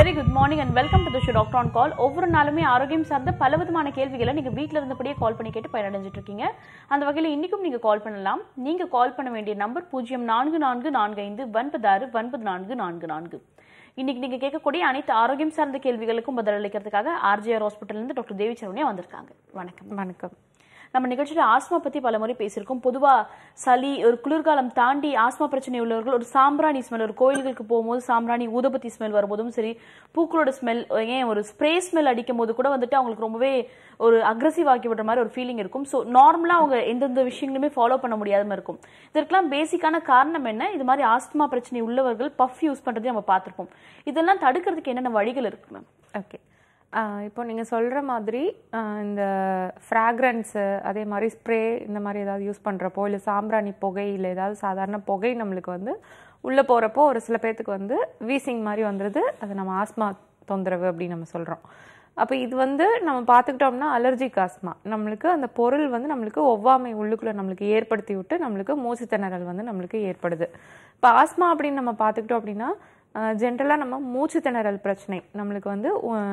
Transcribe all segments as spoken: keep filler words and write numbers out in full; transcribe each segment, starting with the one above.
very good morning and welcome to the show Doctor on Call. ஒவ்வொரு நாளுமே ஆரோக்கியம் சார்ந்த பலவிதமான கேள்விகளை நீங்க வீட்ல இருந்தபடியே கால் பண்ணி கேட்டு பயனடைஞ்சிட்டு இருக்கீங்க. அந்த வகையில இன்னைக்கும் நீங்க கால் பண்ணலாம். நீங்க கால் பண்ண வேண்டிய நம்பர் பூஜ்ஜியம் நான்கு நான்கு நான்கு ஐந்து ஒன்பது ஆறு ஒன்பது நான்கு நான்கு நான்கு. இன்னைக்கு நீங்க கேட்கக்கூடிய அனைத்து ஆரோக்கியம் சார்ந்த கேள்விகளுக்கும் பதிலளிக்கிறதுக்காக ஆர்ஜிஆர் ஹாஸ்பிட்டல்ல இருந்து டாக்டர் தேவி சரவணியா வந்திருக்காங்க. வணக்கம். வணக்கம். நம்ம நிகழ்ச்சியில ஆஸ்மா பத்தி பல முறை பேசியிருக்கோம். பொதுவா சளி ஒரு குளிர்காலம் தாண்டி ஆஸ்மா பிரச்சனை உள்ளவர்கள் ஒரு சாம்பிராணி ஸ்மெல், ஒரு கோயில்களுக்கு போகும்போது சாம்பிராணி ஊதுபத்தி ஸ்மெல் வரும்போதும் சரி, பூக்களோட ஸ்மெல், ஏன் ஒரு ஸ்ப்ரே ஸ்மெல் அடிக்கும் போது கூட வந்துட்டு அவங்களுக்கு ரொம்பவே ஒரு அக்ரெசிவ் ஆக்கி விடுற மாதிரி ஒரு ஃபீலிங் இருக்கும். ஸோ நார்மலா அவங்க எந்தெந்த விஷயங்களுமே ஃபாலோ பண்ண முடியாம இருக்கும். இதற்கெல்லாம் பேசிக்கான காரணம் என்ன? இது மாதிரி ஆஸ்துமா பிரச்சனை உள்ளவர்கள் பஃப் யூஸ் பண்றதையும் நம்ம பார்த்திருப்போம். இதெல்லாம் தடுக்கிறதுக்கு என்னென்ன வழிகள் இருக்கு மேம்? ஓகே, இப்போ நீங்கள் சொல்கிற மாதிரி இந்த ஃப்ராக்ரன்ஸு, அதே மாதிரி ஸ்ப்ரே, இந்த மாதிரி ஏதாவது யூஸ் பண்ணுறப்போ, இல்லை சாம்பிராணி புகை, இல்லை ஏதாவது சாதாரண புகை நம்மளுக்கு வந்து உள்ளே போகிறப்போ ஒரு சில பேர்த்துக்கு வந்து வீசிங் மாதிரி வந்துடுது. அது நம்ம ஆஸ்மா தொந்தரவு அப்படின்னு நம்ம சொல்கிறோம். அப்போ இது வந்து நம்ம பார்த்துக்கிட்டோம்னா அலர்ஜிக் ஆஸ்மா. நம்மளுக்கு அந்த பொருள் வந்து நம்மளுக்கு ஒவ்வாமை உள்ளுக்குள்ளே நம்மளுக்கு ஏற்படுத்தி விட்டு நம்மளுக்கு மூச்சு திணறல் வந்து நம்மளுக்கு ஏற்படுது. இப்போ ஆஸ்மா அப்படின்னு நம்ம பார்த்துக்கிட்டோம் அப்படின்னா ஜென்ரலாக நம்ம மூச்சு திணறல் பிரச்சனை நம்மளுக்கு வந்து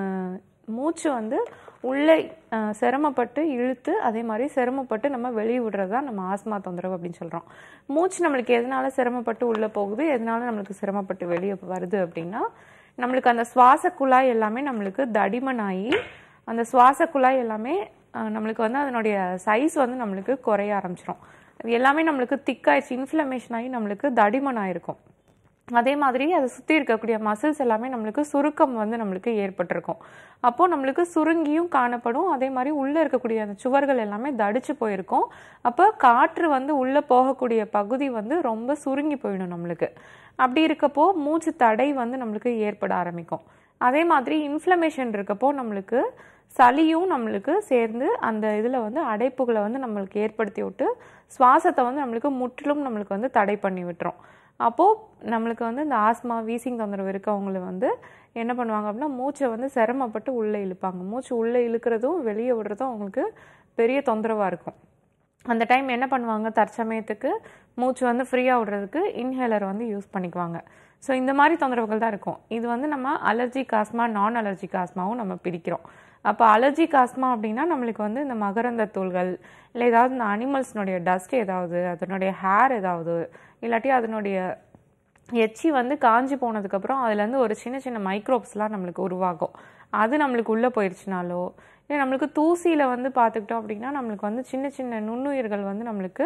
மூச்சு வந்து உள்ளே சிரமப்பட்டு இழுத்து அதே மாதிரி சிரமப்பட்டு நம்ம வெளியே விடுறது தான் நம்ம ஆஸ்மா தொந்தரவு அப்படின்னு சொல்கிறோம். மூச்சு நம்மளுக்கு எதனால சிரமப்பட்டு உள்ளே போகுது, எதனால நம்மளுக்கு சிரமப்பட்டு வெளியே வருது அப்படின்னா நம்மளுக்கு அந்த சுவாச குழாய் எல்லாமே நம்மளுக்கு தடிமனாகி அந்த சுவாச குழாய் எல்லாமே நம்மளுக்கு வந்து அதனுடைய சைஸ் வந்து நம்மளுக்கு குறைய ஆரம்பிச்சிடும். அது எல்லாமே நம்மளுக்கு திக்காயிடுச்சு, இன்ஃப்ளமேஷன் ஆகி நம்மளுக்கு தடிமனாயிருக்கும். அதே மாதிரி அதை சுற்றி இருக்கக்கூடிய மசில்ஸ் எல்லாமே நம்மளுக்கு சுருக்கம் வந்து நம்மளுக்கு ஏற்பட்டிருக்கும். அப்போது நம்மளுக்கு சுருங்கியும் காணப்படும். அதே மாதிரி உள்ளே இருக்கக்கூடிய அந்த சுவர்கள் எல்லாமே தடிச்சு போயிருக்கும். அப்போ காற்று வந்து உள்ளே போகக்கூடிய பகுதி வந்து ரொம்ப சுருங்கி போயிடும் நம்மளுக்கு. அப்படி இருக்கப்போ மூச்சு தடை வந்து நம்மளுக்கு ஏற்பட ஆரம்பிக்கும். அதே மாதிரி இன்ஃப்ளமேஷன் இருக்கப்போ நம்மளுக்கு சளியும் நம்மளுக்கு சேர்ந்து அந்த இதில் வந்து அடைப்புகளை வந்து நம்மளுக்கு ஏற்படுத்தி விட்டு சுவாசத்தை வந்து நம்மளுக்கு முற்றிலும் நம்மளுக்கு வந்து தடை பண்ணி விட்டுரும். அப்போது நம்மளுக்கு வந்து இந்த ஆஸ்மா வீசிங் தொந்தரவு இருக்கவங்களை வந்து என்ன பண்ணுவாங்க அப்படின்னா மூச்சை வந்து சிரமப்பட்டு உள்ளே இழுப்பாங்க. மூச்சு உள்ளே இழுக்கிறதும் வெளியே விடுறதும் அவங்களுக்கு பெரிய தொந்தரவாக இருக்கும். அந்த டைம் என்ன பண்ணுவாங்க, தற்சமயத்துக்கு மூச்சு வந்து ஃப்ரீயாக விடுறதுக்கு இன்ஹேலர் வந்து யூஸ் பண்ணிக்குவாங்க. ஸோ இந்த மாதிரி தொந்தரவுகள் தான் இருக்கும். இது வந்து நம்ம அலர்ஜிக் ஆஸ்மா, நான் அலர்ஜிக் ஆஸ்மாவும் நம்ம பிரிக்கிறோம். அப்போ அலர்ஜிக் ஆஸ்மா அப்படின்னா நம்மளுக்கு வந்து இந்த மகரந்த தூள்கள், இல்லை ஏதாவது இந்த அனிமல்ஸ்னுடைய டஸ்ட் ஏதாவது, அதனுடைய ஹேர் ஏதாவது, இல்லாட்டி அதனுடைய எச்சி வந்து காஞ்சி போனதுக்கப்புறம் அதுலேருந்து ஒரு சின்ன சின்ன மைக்ரோப்ஸ்லாம் நம்மளுக்கு உருவாகும். அது நம்மளுக்கு உள்ளே போயிடுச்சுனாலோ, இல்லை நம்மளுக்கு தூசியில் வந்து பார்த்துக்கிட்டோம் அப்படின்னா நம்மளுக்கு வந்து சின்ன சின்ன நுண்ணுயிர்கள் வந்து நம்மளுக்கு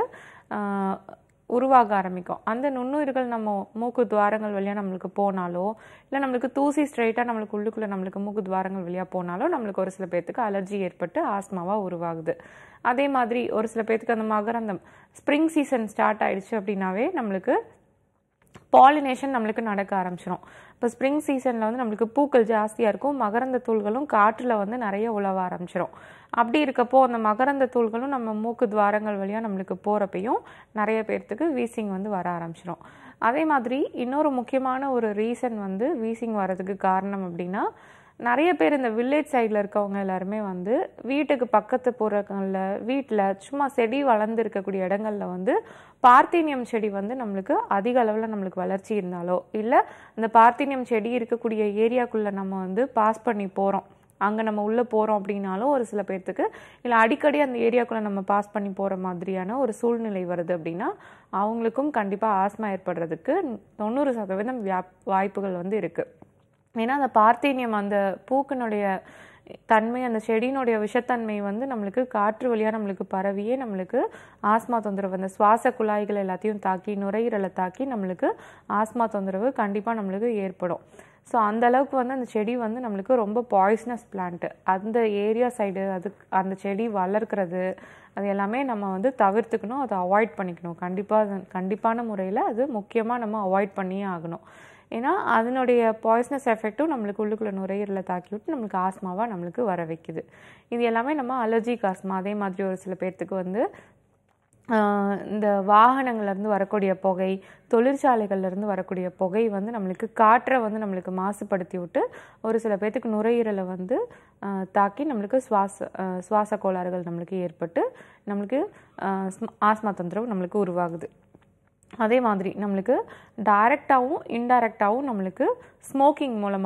உருவாக ஆரம்பிக்கும். அந்த நுண்ணுயிர்கள் நம்ம மூக்கு துவாரங்கள் வழியாக நம்மளுக்கு போனாலோ, இல்லை நம்மளுக்கு தூசி ஸ்ட்ரைட்டாக நம்மளுக்கு உள்ளுக்குள்ளே நம்மளுக்கு மூக்கு துவாரங்கள் வழியாக போனாலோ நம்மளுக்கு ஒரு சில பேர்த்துக்கு அலர்ஜி ஏற்பட்டு ஆஸ்மாவாக உருவாகுது. அதே மாதிரி ஒரு சில பேர்த்துக்கு அந்த மகரந்தம் ஸ்ப்ரிங் சீசன் ஸ்டார்ட் ஆயிடுச்சு அப்படின்னாவே நம்மளுக்கு பாலினேஷன் நம்மளுக்கு நடக்க ஆரம்பிச்சிடும். இப்போ ஸ்ப்ரிங் சீசனில் வந்து நம்மளுக்கு பூக்கள் ஜாஸ்தியாக இருக்கும், மகரந்த தூள்களும் காற்றில் வந்து நிறைய உலவ ஆரம்பிச்சிடும். அப்படி இருக்கப்போ அந்த மகரந்த தூள்களும் நம்ம மூக்கு துவாரங்கள் வழியாக நம்மளுக்கு போகிறப்பையும் நிறைய பேர்த்துக்கு வீசிங் வந்து வர ஆரம்பிச்சிடும். அதே மாதிரி இன்னொரு முக்கியமான ஒரு ரீசன் வந்து வீசிங் வர்றதுக்கு காரணம் அப்படின்னா, நிறைய பேர் இந்த வில்லேஜ் சைடில் இருக்கவங்க எல்லாருமே வந்து வீட்டுக்கு பக்கத்து புறங்களில் வீட்டில் சும்மா செடி வளர்ந்து இருக்கக்கூடிய இடங்கள்ல வந்து பார்த்தீனியம் செடி வந்து நம்மளுக்கு அதிக அளவில் நம்மளுக்கு வளர்ச்சி இருந்தாலோ, இல்லை அந்த பார்த்தீனியம் செடி இருக்கக்கூடிய ஏரியாக்குள்ளே நம்ம வந்து பாஸ் பண்ணி போகிறோம், அங்கே நம்ம உள்ளே போகிறோம் அப்படின்னாலும் ஒரு சில பேர்த்துக்கு, இல்லை அடிக்கடி அந்த ஏரியாக்குள்ளே நம்ம பாஸ் பண்ணி போகிற மாதிரியான ஒரு சூழ்நிலை வருது அப்படின்னா அவங்களுக்கும் கண்டிப்பாக ஆஸ்மா ஏற்படுறதுக்கு தொண்ணூறு சதவீதம் வாய்ப்புகள் வந்து இருக்குது. ஏன்னா அந்த பார்த்தீனியம் அந்த பூக்கினுடைய தன்மை, அந்த செடியினுடைய விஷத்தன்மை வந்து நம்மளுக்கு காற்று வழியாக நம்மளுக்கு பரவியே நம்மளுக்கு ஆஸ்மா தொந்தரவு, அந்த சுவாச குழாய்கள் எல்லாத்தையும் தாக்கி நுரையீரலை தாக்கி நம்மளுக்கு ஆஸ்மா தொந்தரவு கண்டிப்பாக நம்மளுக்கு ஏற்படும். ஸோ அந்த அளவுக்கு வந்து அந்த செடி வந்து நம்மளுக்கு ரொம்ப பாய்சனஸ் பிளான்ட்டு. அந்த ஏரியா சைடு அது அந்த செடி வளர்க்குறது அது எல்லாமே நம்ம வந்து தவிர்த்துக்கணும், அதை அவாய்ட் பண்ணிக்கணும். கண்டிப்பாக கண்டிப்பான முறையில் அது முக்கியமாக நம்ம அவாய்ட் பண்ணியே ஆகணும். ஏன்னா அதனுடைய பாய்சனஸ் எஃபெக்டும் நம்மளுக்கு உள்ளுக்குள்ள நுரையீரலை தாக்கி விட்டு நம்மளுக்கு ஆஸ்மாவாக நம்மளுக்கு வர வைக்குது. இது எல்லாமே நம்ம அலர்ஜிக் ஆஸ்மா. அதே மாதிரி ஒரு சில பேர்த்துக்கு வந்து இந்த வாகனங்கள்லேருந்து வரக்கூடிய புகை, தொழிற்சாலைகள்லேருந்து வரக்கூடிய புகை வந்து நம்மளுக்கு காற்றை வந்து நம்மளுக்கு மாசுபடுத்தி விட்டு ஒரு சில பேர்த்துக்கு நுரையீரலை வந்து தாக்கி நம்மளுக்கு சுவாச சுவாச கோளாறுகள் நம்மளுக்கு ஏற்பட்டு நம்மளுக்கு ஆஸ்மா தொந்தரவு நம்மளுக்கு உருவாகுது. அதே மாதிரி நம்மளுக்கு டைரக்டாகவும் இன்டைரக்டாகவும் நம்மளுக்கு ஸ்மோக்கிங் மூலமாக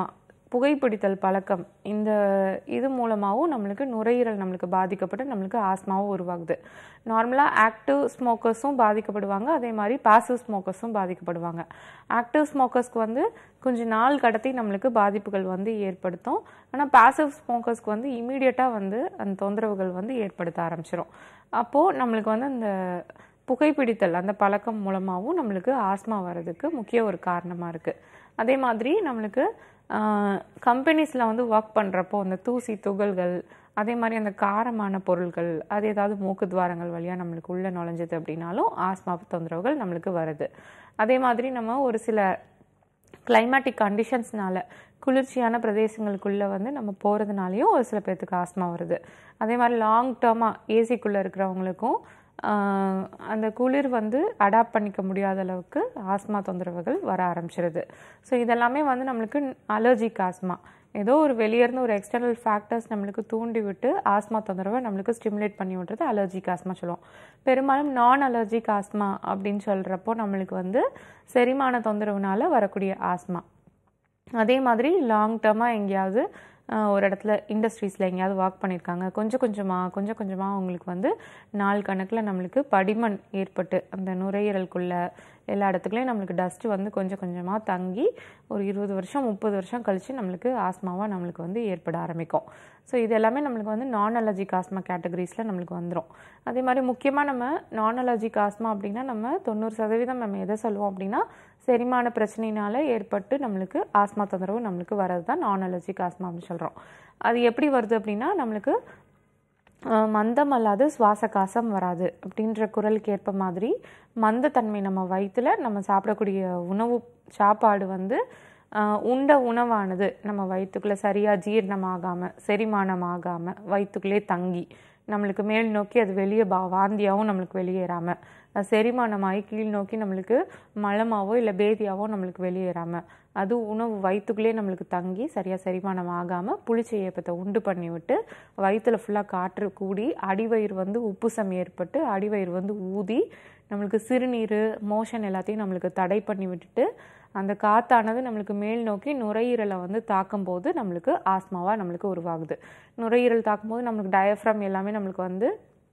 புகைப்பிடித்தல் பழக்கம் இந்த இது மூலமாகவும் நம்மளுக்கு நுரையீரல் நம்மளுக்கு பாதிக்கப்பட்டு நம்மளுக்கு ஆஸ்மாவும் உருவாகுது. நார்மலாக ஆக்டிவ் ஸ்மோக்கர்ஸும் பாதிக்கப்படுவாங்க, அதே மாதிரி பாசிவ் ஸ்மோக்கர்ஸும் பாதிக்கப்படுவாங்க. ஆக்டிவ் ஸ்மோக்கர்ஸ்க்கு வந்து கொஞ்சம் நாள் கடத்தி நம்மளுக்கு பாதிப்புகள் வந்து ஏற்படுத்தும். ஆனால் பாசிவ் ஸ்மோக்கர்ஸ்க்கு வந்து இமீடியட்டாக வந்து அந்த தொந்தரவுகள் வந்து ஏற்படுத்த ஆரம்பிச்சிடும். அப்போது நம்மளுக்கு வந்து அந்த புகைப்பிடித்தல் அந்த பழக்கம் மூலமாகவும் நம்மளுக்கு ஆஸ்மா வர்றதுக்கு முக்கிய ஒரு காரணமாக இருக்குது. அதே மாதிரி நம்மளுக்கு கம்பெனிஸில் வந்து ஒர்க் பண்ணுறப்போ அந்த தூசி துகள்கள், அதே மாதிரி அந்த காரமான பொருட்கள், அது ஏதாவது மூக்கு துவாரங்கள் வழியாக நம்மளுக்கு உள்ளே நுழைஞ்சது அப்படின்னாலும் ஆஸ்மா தொந்தரவுகள் நம்மளுக்கு வருது. அதே மாதிரி நம்ம ஒரு சில கிளைமேட்டிக் கண்டிஷன்ஸ்னால குளிர்ச்சியான பிரதேசங்களுக்குள்ளே வந்து நம்ம போகிறதுனாலையும் ஒரு சில பேர்த்துக்கு ஆஸ்மா வருது. அதே மாதிரி லாங் டேர்மாக ஏசிக்குள்ளே இருக்கிறவங்களுக்கும் அந்த குளிர் வந்து அடாப்ட் பண்ணிக்க முடியாத அளவுக்கு ஆஸ்மா தொந்தரவுகள் வர ஆரம்பிச்சிருது. ஸோ இதெல்லாமே வந்து நம்மளுக்கு அலர்ஜிக் ஆஸ்மா, ஏதோ ஒரு வெளியேருந்து ஒரு எக்ஸ்டர்னல் ஃபேக்டர்ஸ் நம்மளுக்கு தூண்டி விட்டு ஆஸ்மா தொந்தரவை நம்மளுக்கு ஸ்டிமுலேட் பண்ணி விட்றது அலர்ஜிக் ஆஸ்மா சொல்லுவோம். பெரும்பாலும் நான் அலர்ஜிக் ஆஸ்மா அப்படின்னு சொல்கிறப்போ நம்மளுக்கு வந்து செரிமான தொந்தரவுனால வரக்கூடிய ஆஸ்மா. அதே மாதிரி லாங் டேர்மாக எங்கேயாவது ஒரு இடத்துல இண்டஸ்ட்ரீஸில் எங்கேயாவது ஒர்க் பண்ணியிருக்காங்க, கொஞ்சம் கொஞ்சமாக கொஞ்சம் கொஞ்சமாக அவங்களுக்கு வந்து நாள் கணக்கில் நம்மளுக்கு படிமண் ஏற்பட்டு அந்த நுரையீரலுக்குள்ளே எல்லா இடத்துக்குலையும் நம்மளுக்கு டஸ்ட்டு வந்து கொஞ்சம் கொஞ்சமாக தங்கி ஒரு இருபது வருஷம் முப்பது வருஷம் கழித்து நம்மளுக்கு ஆஸ்மாவாக நம்மளுக்கு வந்து ஏற்பட ஆரம்பிக்கும். ஸோ இது எல்லாமே நம்மளுக்கு வந்து நான் அலர்ஜிக் ஆஸ்மா கேட்டகரிஸில் நம்மளுக்கு வந்துடும். அதே மாதிரி முக்கியமாக நம்ம நான் அலர்ஜிக் ஆஸ்மா அப்படின்னா நம்ம தொண்ணூறு சதவீதம் நம்ம எதை சொல்லுவோம் அப்படின்னா செரிமான பிரச்சனையினால ஏற்பட்டு நம்மளுக்கு ஆஸ்மா தொந்தரவு நம்மளுக்கு வர்றது தான் நான் அலர்ஜிக் ஆஸ்மா அப்படின்னு சொல்கிறோம். அது எப்படி வருது அப்படின்னா நம்மளுக்கு மந்தம் அல்லாது சுவாச காசம் வராது அப்படின்ற குரலுக்கு ஏற்ப மாதிரி மந்தத்தன்மை நம்ம வயிற்றுல நம்ம சாப்பிடக்கூடிய உணவு சாப்பாடு வந்து உண்ட உணவானது நம்ம வயிற்றுக்குள்ளே சரியாக ஜீரணமாகாமல் செரிமானம் ஆகாமல் வயிற்றுக்குள்ளே தங்கி நம்மளுக்கு மேல் நோக்கி அது வெளியே பா வாந்தியாகவும் நம்மளுக்கு வெளியேறாமல், செரிமானமாகி கீழ் நோக்கி நம்மளுக்கு மலமாவோ இல்லை பேதியாவோ நம்மளுக்கு வெளியேறாமல், அது உணவு வயிற்றுக்குள்ளே நம்மளுக்கு தங்கி சரியாக செரிமானம் ஆகாமல் புளிச்ச ஏப்பத்தை உண்டு பண்ணி விட்டு வயிற்றில் ஃபுல்லாக காற்று கூடி அடிவயிறு வந்து உப்புசம் ஏற்பட்டு அடிவயிறு வந்து ஊதி நம்மளுக்கு சிறுநீர் மோஷன் எல்லாத்தையும் நம்மளுக்கு தடை பண்ணி விட்டுட்டு அந்த காற்றானது நம்மளுக்கு மேல் நோக்கி நுரையீரலை வந்து தாக்கும் போது நம்மளுக்கு ஆஸ்மாவாக நம்மளுக்கு உருவாகுது. நுரையீரல் தாக்கும்போது நம்மளுக்கு டயஃப்ரம் எல்லாமே நம்மளுக்கு வந்து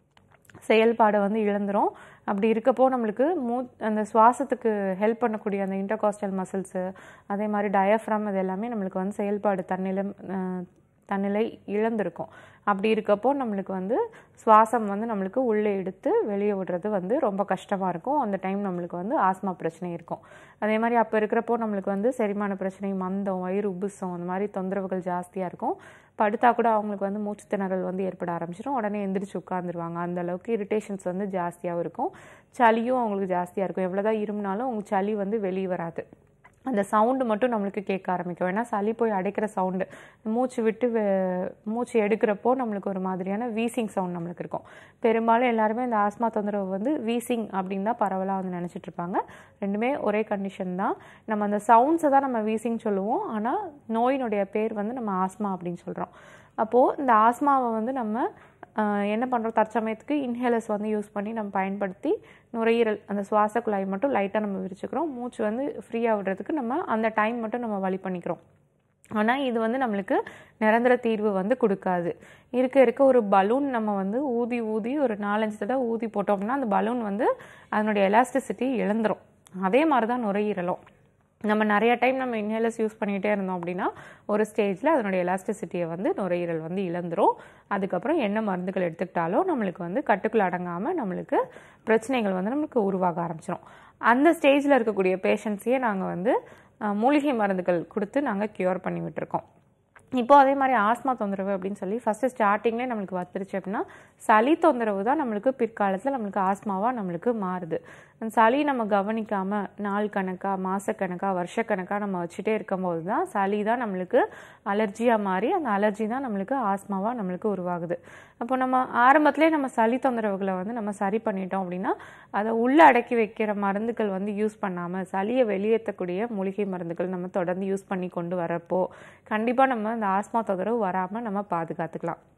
செயல்பாடை வந்து இழந்துரும். அப்படி இருக்கப்போ நம்மளுக்கு மூ அந்த சுவாசத்துக்கு ஹெல்ப் பண்ணக்கூடிய அந்த இன்டர்காஸ்டல் மசில்ஸு அதே மாதிரி டயஃப்ரம் இது எல்லாமே நம்மளுக்கு வந்து செயல்பாடு தன்னிலை தன்னிலை இழந்திருக்கும். அப்படி இருக்கப்போ நம்மளுக்கு வந்து சுவாசம் வந்து நம்மளுக்கு உள்ளே எடுத்து வெளியே விடுறது வந்து ரொம்ப கஷ்டமாக இருக்கும். அந்த டைம் நம்மளுக்கு வந்து ஆஸ்மா பிரச்சனை இருக்கும். அதே மாதிரி அப்போ இருக்கிறப்போ நம்மளுக்கு வந்து செரிமான பிரச்சனை, மந்தம், வயிறு உப்புசம் அந்த மாதிரி தொந்தரவுகள் ஜாஸ்தியாக இருக்கும். படுத்தா கூட அவங்களுக்கு வந்து மூச்சு திணறல் வந்து ஏற்பட ஆரம்பிச்சிடும். உடனே எந்திரிச்சு உட்காந்துருவாங்க. அந்த அளவுக்கு இரிட்டேஷன்ஸ் வந்து ஜாஸ்தியாகவும் இருக்கும். சளியும் அவங்களுக்கு ஜாஸ்தியாக இருக்கும். எவ்வளோதான் இருமுனாலும் அவங்க சளி வந்து வெளியே வராது. அந்த சவுண்டு மட்டும் நம்மளுக்கு கேட்க ஆரம்பிக்கும். ஏன்னா சளி போய் அடைக்கிற சவுண்டு, மூச்சு விட்டு மூச்சு எடுக்கிறப்போ நம்மளுக்கு ஒரு மாதிரியான வீசிங் சவுண்ட் நம்மளுக்கு இருக்கும். பெரும்பாலும் எல்லாருமே இந்த ஆஸ்மா தொந்தரவு வந்து வீசிங் அப்படின்னு தான் பரவலாக வந்து நினச்சிட்டு இருப்பாங்க. ரெண்டுமே ஒரே கண்டிஷன் தான். நம்ம அந்த சவுண்ட்ஸை தான் நம்ம வீசிங் சொல்லுவோம், ஆனால் நோயினுடைய பேர் வந்து நம்ம ஆஸ்மா அப்படின்னு சொல்கிறோம். அப்போது இந்த ஆஸ்மாவை வந்து நம்ம என்ன பண்ணுறோம், தற்சமயத்துக்கு இன்ஹேலர்ஸ் வந்து யூஸ் பண்ணி நம்ம பயன்படுத்தி நுரையீரல் அந்த சுவாச குழாய் மட்டும் லைட்டாக நம்ம விரிச்சுக்கிறோம். மூச்சு வந்து ஃப்ரீயாக விடுறதுக்கு நம்ம அந்த டைம் மட்டும் நம்ம வழி பண்ணிக்கிறோம். ஆனால் இது வந்து நம்மளுக்கு நிரந்தர தீர்வு வந்து கொடுக்காது. இருக்க இருக்க ஒரு பலூன் நம்ம வந்து ஊதி ஊதி ஒரு நாலஞ்சு தடவை ஊதி போட்டோம்னா அந்த பலூன் வந்து அதனுடைய எலாஸ்டிசிட்டி இழந்துரும். அதே மாதிரி தான் நுரையீரலும். நம்ம நிறைய டைம் நம்ம இன்ஹேலர்ஸ் யூஸ் பண்ணிகிட்டே இருந்தோம் அப்படின்னா ஒரு ஸ்டேஜில் அதனுடைய எலாஸ்டிசிட்டியை வந்து நுரையீரல் வந்து இழந்துரும். அதுக்கப்புறம் என்ன மருந்துகள் எடுத்துக்கிட்டாலும் நம்மளுக்கு வந்து கட்டுக்குள் அடங்காமல் நம்மளுக்கு பிரச்சனைகள் வந்து நம்மளுக்கு உருவாக ஆரம்பிச்சிடும். அந்த ஸ்டேஜில் இருக்கக்கூடிய பேஷண்ட்ஸையே நாங்கள் வந்து மூலிகை மருந்துகள் கொடுத்து நாங்கள் க்யூர் பண்ணி விட்டுருக்கோம். இப்போ அதே மாதிரி ஆஸ்மா தொந்தரவு அப்படின்னு சொல்லி ஃபஸ்ட்டு ஸ்டார்டிங்லேயே நம்மளுக்கு வந்துருச்சு அப்படின்னா சளி தொந்தரவு தான் நம்மளுக்கு பிற்காலத்தில் நம்மளுக்கு ஆஸ்மாவாக நம்மளுக்கு மாறுது. அந்த சளி நம்ம கவனிக்காமல் நாள் கணக்காக மாதக்கணக்காக வருஷக்கணக்காக நம்ம வச்சுட்டே இருக்கும்போது தான் சளி தான் நம்மளுக்கு அலர்ஜியாக மாறி அந்த அலர்ஜி தான் நம்மளுக்கு ஆஸ்மாவாக நம்மளுக்கு உருவாகுது. அப்போ நம்ம ஆரம்பத்திலே நம்ம சளி தொந்தரவுகளை வந்து நம்ம சரி பண்ணிட்டோம் அப்படின்னா அதை உள்ளே அடக்கி வைக்கிற மருந்துகள் வந்து யூஸ் பண்ணாமல் சளியை வெளியேற்றக்கூடிய மூலிகை மருந்துகள் நம்ம தொடர்ந்து யூஸ் பண்ணி கொண்டு வரப்போ கண்டிப்பாக நம்ம இந்த ஆஸ்மா தொந்தரவு வராமல் நம்ம பாதுகாத்துக்கலாம்.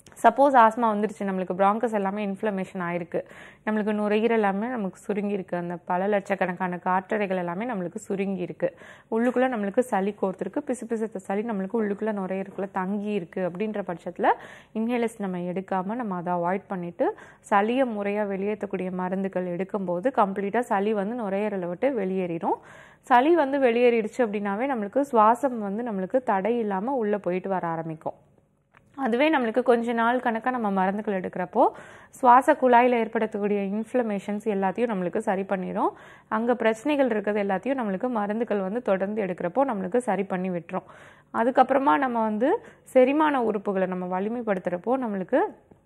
சப்போஸ் ஆஸ்மா வந்துருச்சு, நம்மளுக்கு பிராங்கஸ் எல்லாமே இன்ஃப்ளமேஷன் ஆயிருக்கு, நம்மளுக்கு நுரையீரல் எல்லாமே நமக்கு சுருங்கி இருக்கு, அந்த பல லட்சக்கணக்கான காற்றறைகள் எல்லாமே நம்மளுக்கு சுருங்கி இருக்கு, உள்ளுக்குள்ள நம்மளுக்கு சளி கோர்த்துருக்கு, பிசு பிசுத்த சளி நம்மளுக்கு உள்ளுக்குள்ள நுரையீரலுக்குள்ள தங்கி இருக்கு அப்படின்ற பட்சத்தில் இன்ஹேலர்ஸ் நம்ம எடுக்காம நம்ம அதை அவாய்ட் பண்ணிட்டு சளியை முறையாக வெளியேற்றக்கூடிய மருந்துகள் எடுக்கும்போது கம்ப்ளீட்டாக சளி வந்து நுரையீரலை விட்டு வெளியேறிடும். சளி வந்து வெளியேறிடுச்சு அப்படின்னாவே நம்மளுக்கு சுவாசம் வந்து நம்மளுக்கு தடை இல்லாமல் உள்ளே போயிட்டு வர ஆரம்பிக்கும். அதுவே நம்மளுக்கு கொஞ்ச நாள் கணக்காக நம்ம மருந்துகள் எடுக்கிறப்போ சுவாச குழாயில் ஏற்படுத்தக்கூடிய இன்ஃப்ளமேஷன்ஸ் எல்லாத்தையும் நம்மளுக்கு சரி பண்ணிடும். அங்கே பிரச்சனைகள் இருக்கிறது எல்லாத்தையும் நம்மளுக்கு மருந்துகள் வந்து தொடர்ந்து எடுக்கிறப்போ நம்மளுக்கு சரி பண்ணி விட்டுரும். அதுக்கப்புறமா நம்ம வந்து செரிமான உறுப்புகளை நம்ம வலிமைப்படுத்துகிறப்போ நம்மளுக்கு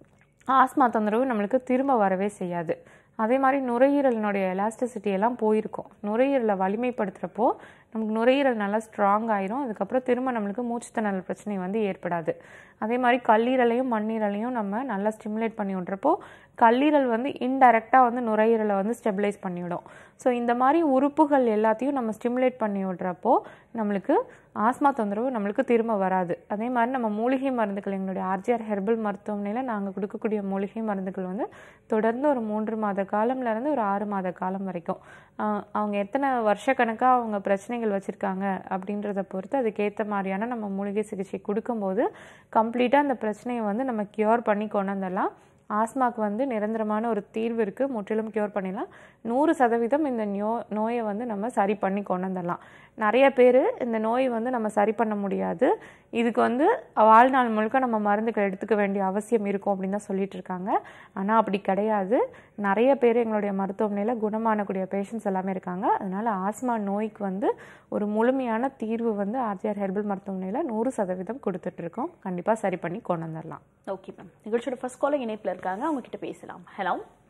ஆஸ்மா தொந்தரவு நம்மளுக்கு திரும்ப வரவே செய்யாது. அதே மாதிரி நுரையீரலினுடைய எலாஸ்டிசிட்டி எல்லாம் போயிருக்கும். நுரையீரலை வலிமைப்படுத்துகிறப்போ நமக்கு நுரையீரல் நல்லா ஸ்ட்ராங் ஆயிரும். அதுக்கப்புறம் திரும்ப நம்மளுக்கு மூச்சுத்திணறல் பிரச்சனை வந்து ஏற்படாது. அதே மாதிரி கல்லீரலையும் மண்ணீரலையும் நம்ம நல்லா ஸ்டிமுலேட் பண்ணி விட்றப்போ கல்லீரல் வந்து இன்டைரக்டாக வந்து நுரையீரலை வந்து ஸ்டெபிலைஸ் பண்ணிவிடும். ஸோ இந்த மாதிரி உறுப்புகள் எல்லாத்தையும் நம்ம ஸ்டிமுலேட் பண்ணி விட்றப்போ நம்மளுக்கு ஆஸ்மா தொந்தரவு நம்மளுக்கு திரும்ப வராது. அதே மாதிரி நம்ம மூலிகை மருந்துகள், எங்களுடைய ஆர்ஜிஆர் ஹெர்பல் மருத்துவமனையில் நாங்கள் கொடுக்கக்கூடிய மூலிகை மருந்துகள் வந்து தொடர்ந்து ஒரு மூன்று மாத காலம்லேருந்து ஒரு ஆறு மாத காலம் வரைக்கும் அவங்க எத்தனை வருஷக்கணக்காக அவங்க பிரச்சனைகள் வச்சுருக்காங்க அப்படின்றத பொறுத்து அதுக்கேற்ற மாதிரியான நம்ம மூலிகை சிகிச்சை கொடுக்கும்போது கம்ப்ளீட்டாக அந்த பிரச்சனையை வந்து நம்ம க்யூர் பண்ணி கொண்டு வந்துடலாம். ஆஸ்மாவுக்கு வந்து நிரந்தரமான ஒரு தீர்வு இருக்குது, முற்றிலும் க்யூர் பண்ணிடலாம். நூறு சதவீதம் இந்த நோ நோயை வந்து நம்ம சரி பண்ணி கொண்டு வந்துடலாம். நிறைய பேர் இந்த நோயை வந்து நம்ம சரி பண்ண முடியாது, இதுக்கு வந்து வாழ்நாள் முழுக்க நம்ம மருந்துகள் எடுத்துக்க வேண்டிய அவசியம் இருக்கும் அப்படின்னு தான் சொல்லிட்டு இருக்காங்க. ஆனால் அப்படி கிடையாது. நிறைய பேர் எங்களுடைய மருத்துவமனையில் குணமானக்கூடிய பேஷண்ட்ஸ் எல்லாமே இருக்காங்க. அதனால் ஆஸ்மா நோய்க்கு வந்து ஒரு முழுமையான தீர்வு வந்து ஆர்ஜிஆர் ஹெர்பல் மருத்துவமனையில் நூறு சதவீதம் கொடுத்துட்ருக்கோம். கண்டிப்பாக சரி பண்ணி கொண்டு வந்துடலாம். ஓகே மேம், நிகழ்ச்சியோட ஃபர்ஸ்ட் காலர் இணைப்பில் இருக்காங்க, அவங்க கிட்ட பேசலாம். Hello,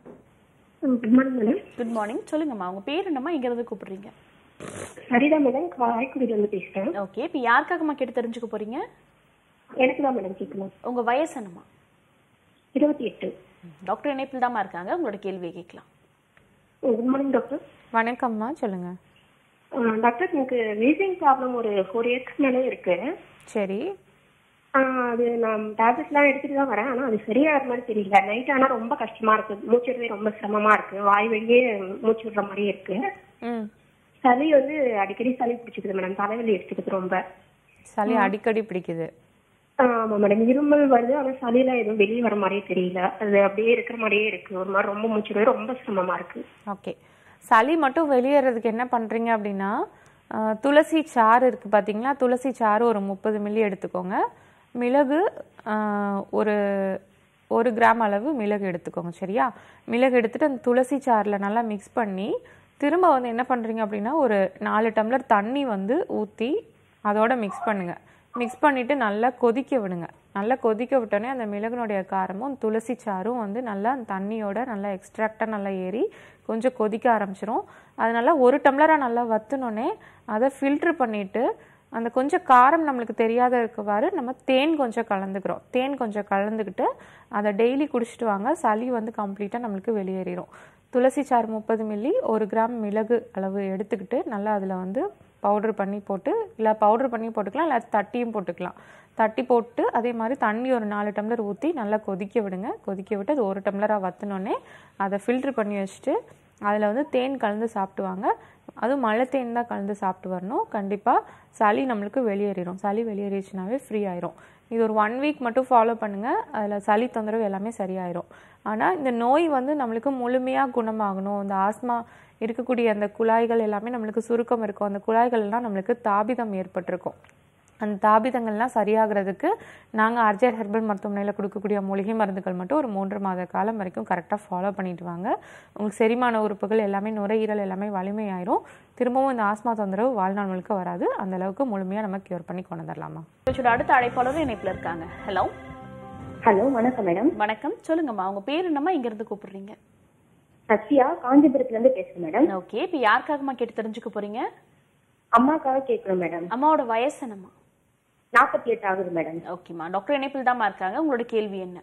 good morning madam. Good morning, சொல்லுங்கம்மா உங்க பேர் என்னம்மா, எங்க இருந்து கூப்பிடுறீங்க? சரிதா மேடம், காரைக்குடியில இருந்து பேசுறேன். ஓகே, இப்போ யாருக்காகம்மா கேட்டு தெரிஞ்சுக்க போறீங்க? எனக்கு தான் மேடம் கேட்கணும். உங்க வயசு என்னம்மா? இருபத்தி எட்டு. டாக்டர் இணைப்பில் தாம்மா இருக்காங்க, உங்களோட கேள்வியை கேட்கலாம். Good morning doctor. வணக்கம்மா, சொல்லுங்க. டாக்டர், எனக்கு வீசிங் ப்ராப்ளம் ஒரு ஃபோர் இயர்ஸ்க்கு மேலே இருக்கு. சரி. அது நான் டேப்லெட்ஸ்லாம் எடுத்துட்டு தான் வரேன், ஆனால் அது சரியாகிற மாதிரி தெரியல. நைட் ஆனால் ரொம்ப கஷ்டமா இருக்கு, மூச்சு விடவே ரொம்ப சிரமமா இருக்கு, வாய் வெளியே மூச்சு விடுற மாதிரியே இருக்கு. சளி வந்து அடிக்கடி சளி பிடிச்சிக்குது மேடம், தலைவலி எடுத்துக்குது ரொம்ப. சளி அடிக்கடி பிடிக்குது? ஆமா மேடம், இருமல் வருது, ஆனால் சளியெல்லாம் எதுவும் வெளியே வர மாதிரியே தெரியல, அது அப்படியே இருக்கிற மாதிரியே இருக்கு. ஒரு மாதிரி ரொம்ப மூச்சு விடவே ரொம்ப சிரமமா இருக்கு. ஓகே, சளி மட்டும் வெளியேறதுக்கு என்ன பண்றீங்க அப்படின்னா, துளசி சாறு இருக்கு பாத்தீங்களா, துளசி சாறு ஒரு முப்பது மில்லி எடுத்துக்கோங்க. மிளகு ஒரு ஒரு கிராம் அளவு மிளகு எடுத்துக்கோங்க. சரியா? மிளகு எடுத்துட்டு அந்த துளசி சாறில் நல்லா மிக்ஸ் பண்ணி திரும்ப வந்து என்ன பண்ணுறீங்க அப்படின்னா ஒரு நாலு டம்ளர் தண்ணி வந்து ஊற்றி அதோட மிக்ஸ் பண்ணுங்கள். மிக்ஸ் பண்ணிவிட்டு நல்லா கொதிக்க விடுங்க. நல்லா கொதிக்க விட்டோன்னே அந்த மிளகுனுடைய காரமும் துளசி சாறும் வந்து நல்லா அந்த தண்ணியோட நல்லா எக்ஸ்ட்ராக்டாக நல்லா ஏறி கொஞ்சம் கொதிக்க ஆரம்பிச்சிரும். அது நல்லா ஒரு டம்ளராக நல்லா வற்றுனோடனே அதை ஃபில்ட்ரு பண்ணிவிட்டு அந்த கொஞ்சம் காரம் நம்மளுக்கு தெரியாத இருக்கவாறு நம்ம தேன் கொஞ்சம் கலந்துக்கிறோம். தேன் கொஞ்சம் கலந்துக்கிட்டு அதை டெய்லி குடிச்சிட்டு வாங்க, சளி வந்து கம்ப்ளீட்டாக நம்மளுக்கு வெளியேறிடும். துளசி சாறு முப்பது மில்லி, ஒரு கிராம் மிளகு அளவு எடுத்துக்கிட்டு நல்லா அதில் வந்து பவுட்ரு பண்ணி போட்டு, இல்லை பவுட்ரு பண்ணி போட்டுக்கலாம், இல்லை தட்டியும் போட்டுக்கலாம். தட்டி போட்டு அதே மாதிரி தண்ணி ஒரு நாலு டம்ளர் ஊற்றி நல்லா கொதிக்க விடுங்க. கொதிக்க விட்டு அது ஒரு டம்ளராக வற்றினோடனே அதை ஃபில்ட்ரு பண்ணி வச்சுட்டு அதில் வந்து தேன் கலந்து சாப்பிட்டுவாங்க. அதுவும் மழை தேன் தான் கலந்து சாப்பிட்டு வரணும். கண்டிப்பாக சளி நம்மளுக்கு வெளியேறிடும். சளி வெளியேறிச்சுனாவே ஃப்ரீ ஆயிரும். இது ஒரு ஒன் வீக் மட்டும் ஃபாலோ பண்ணுங்கள், அதில் சளி தொந்தரவு எல்லாமே சரியாயிரும். ஆனால் இந்த நோய் வந்து நம்மளுக்கு முழுமையாக குணமாகணும், இந்த ஆஸ்மா இருக்கக்கூடிய அந்த குழாய்கள் எல்லாமே நம்மளுக்கு சுருக்கம் இருக்கும், அந்த குழாய்கள் எல்லாம் நம்மளுக்கு தாபிதம் ஏற்பட்டிருக்கும். அந்த தாபிதங்கள்லாம் சரியாகிறதுக்கு நாங்கள் ஆர்ஜிஆர் ஹெர்பல் மருத்துவமனையில் கொடுக்கக்கூடிய மூலிகை மருந்துகள் மட்டும் ஒரு மூன்று மாத காலம் வரைக்கும் கரெக்டாக ஃபாலோ பண்ணிட்டு வாங்க. உங்களுக்கு செரிமான உறுப்புகள் எல்லாமே, நுரையீரல் எல்லாமே வலிமையாயிரும். திரும்பவும் இந்த ஆஸ்மா தொந்தரவு வாழ்நாள் முழுக்க வராது. அந்த அளவுக்கு முழுமையாக நம்ம கியூர் பண்ணி கொண்டு வந்துடலாமா? அடுத்த அழைப்பாளரும் இணைப்பில் இருக்காங்க. ஹலோ. ஹலோ, வணக்கம் மேடம். வணக்கம், சொல்லுங்கம்மா உங்க பேர் என்னம்மா, இங்க இருந்து கூப்பிடுறீங்க? சத்யா, காஞ்சிபுரத்துல இருந்து பேசுறேன் மேடம். ஓகே, இப்போ யாருக்காகமா கேட்டு தெரிஞ்சுக்க போறீங்க? அம்மாக்காக கேட்கணும் மேடம். அம்மாவோட வயசு என்னம்மா? நாற்பத்தி எட்டு ஆகுது மேடம். ஓகேம்மா, டாக்டர் இணைப்பில் தாம்மா இருக்காங்க, உங்களோட கேள்வி என்ன?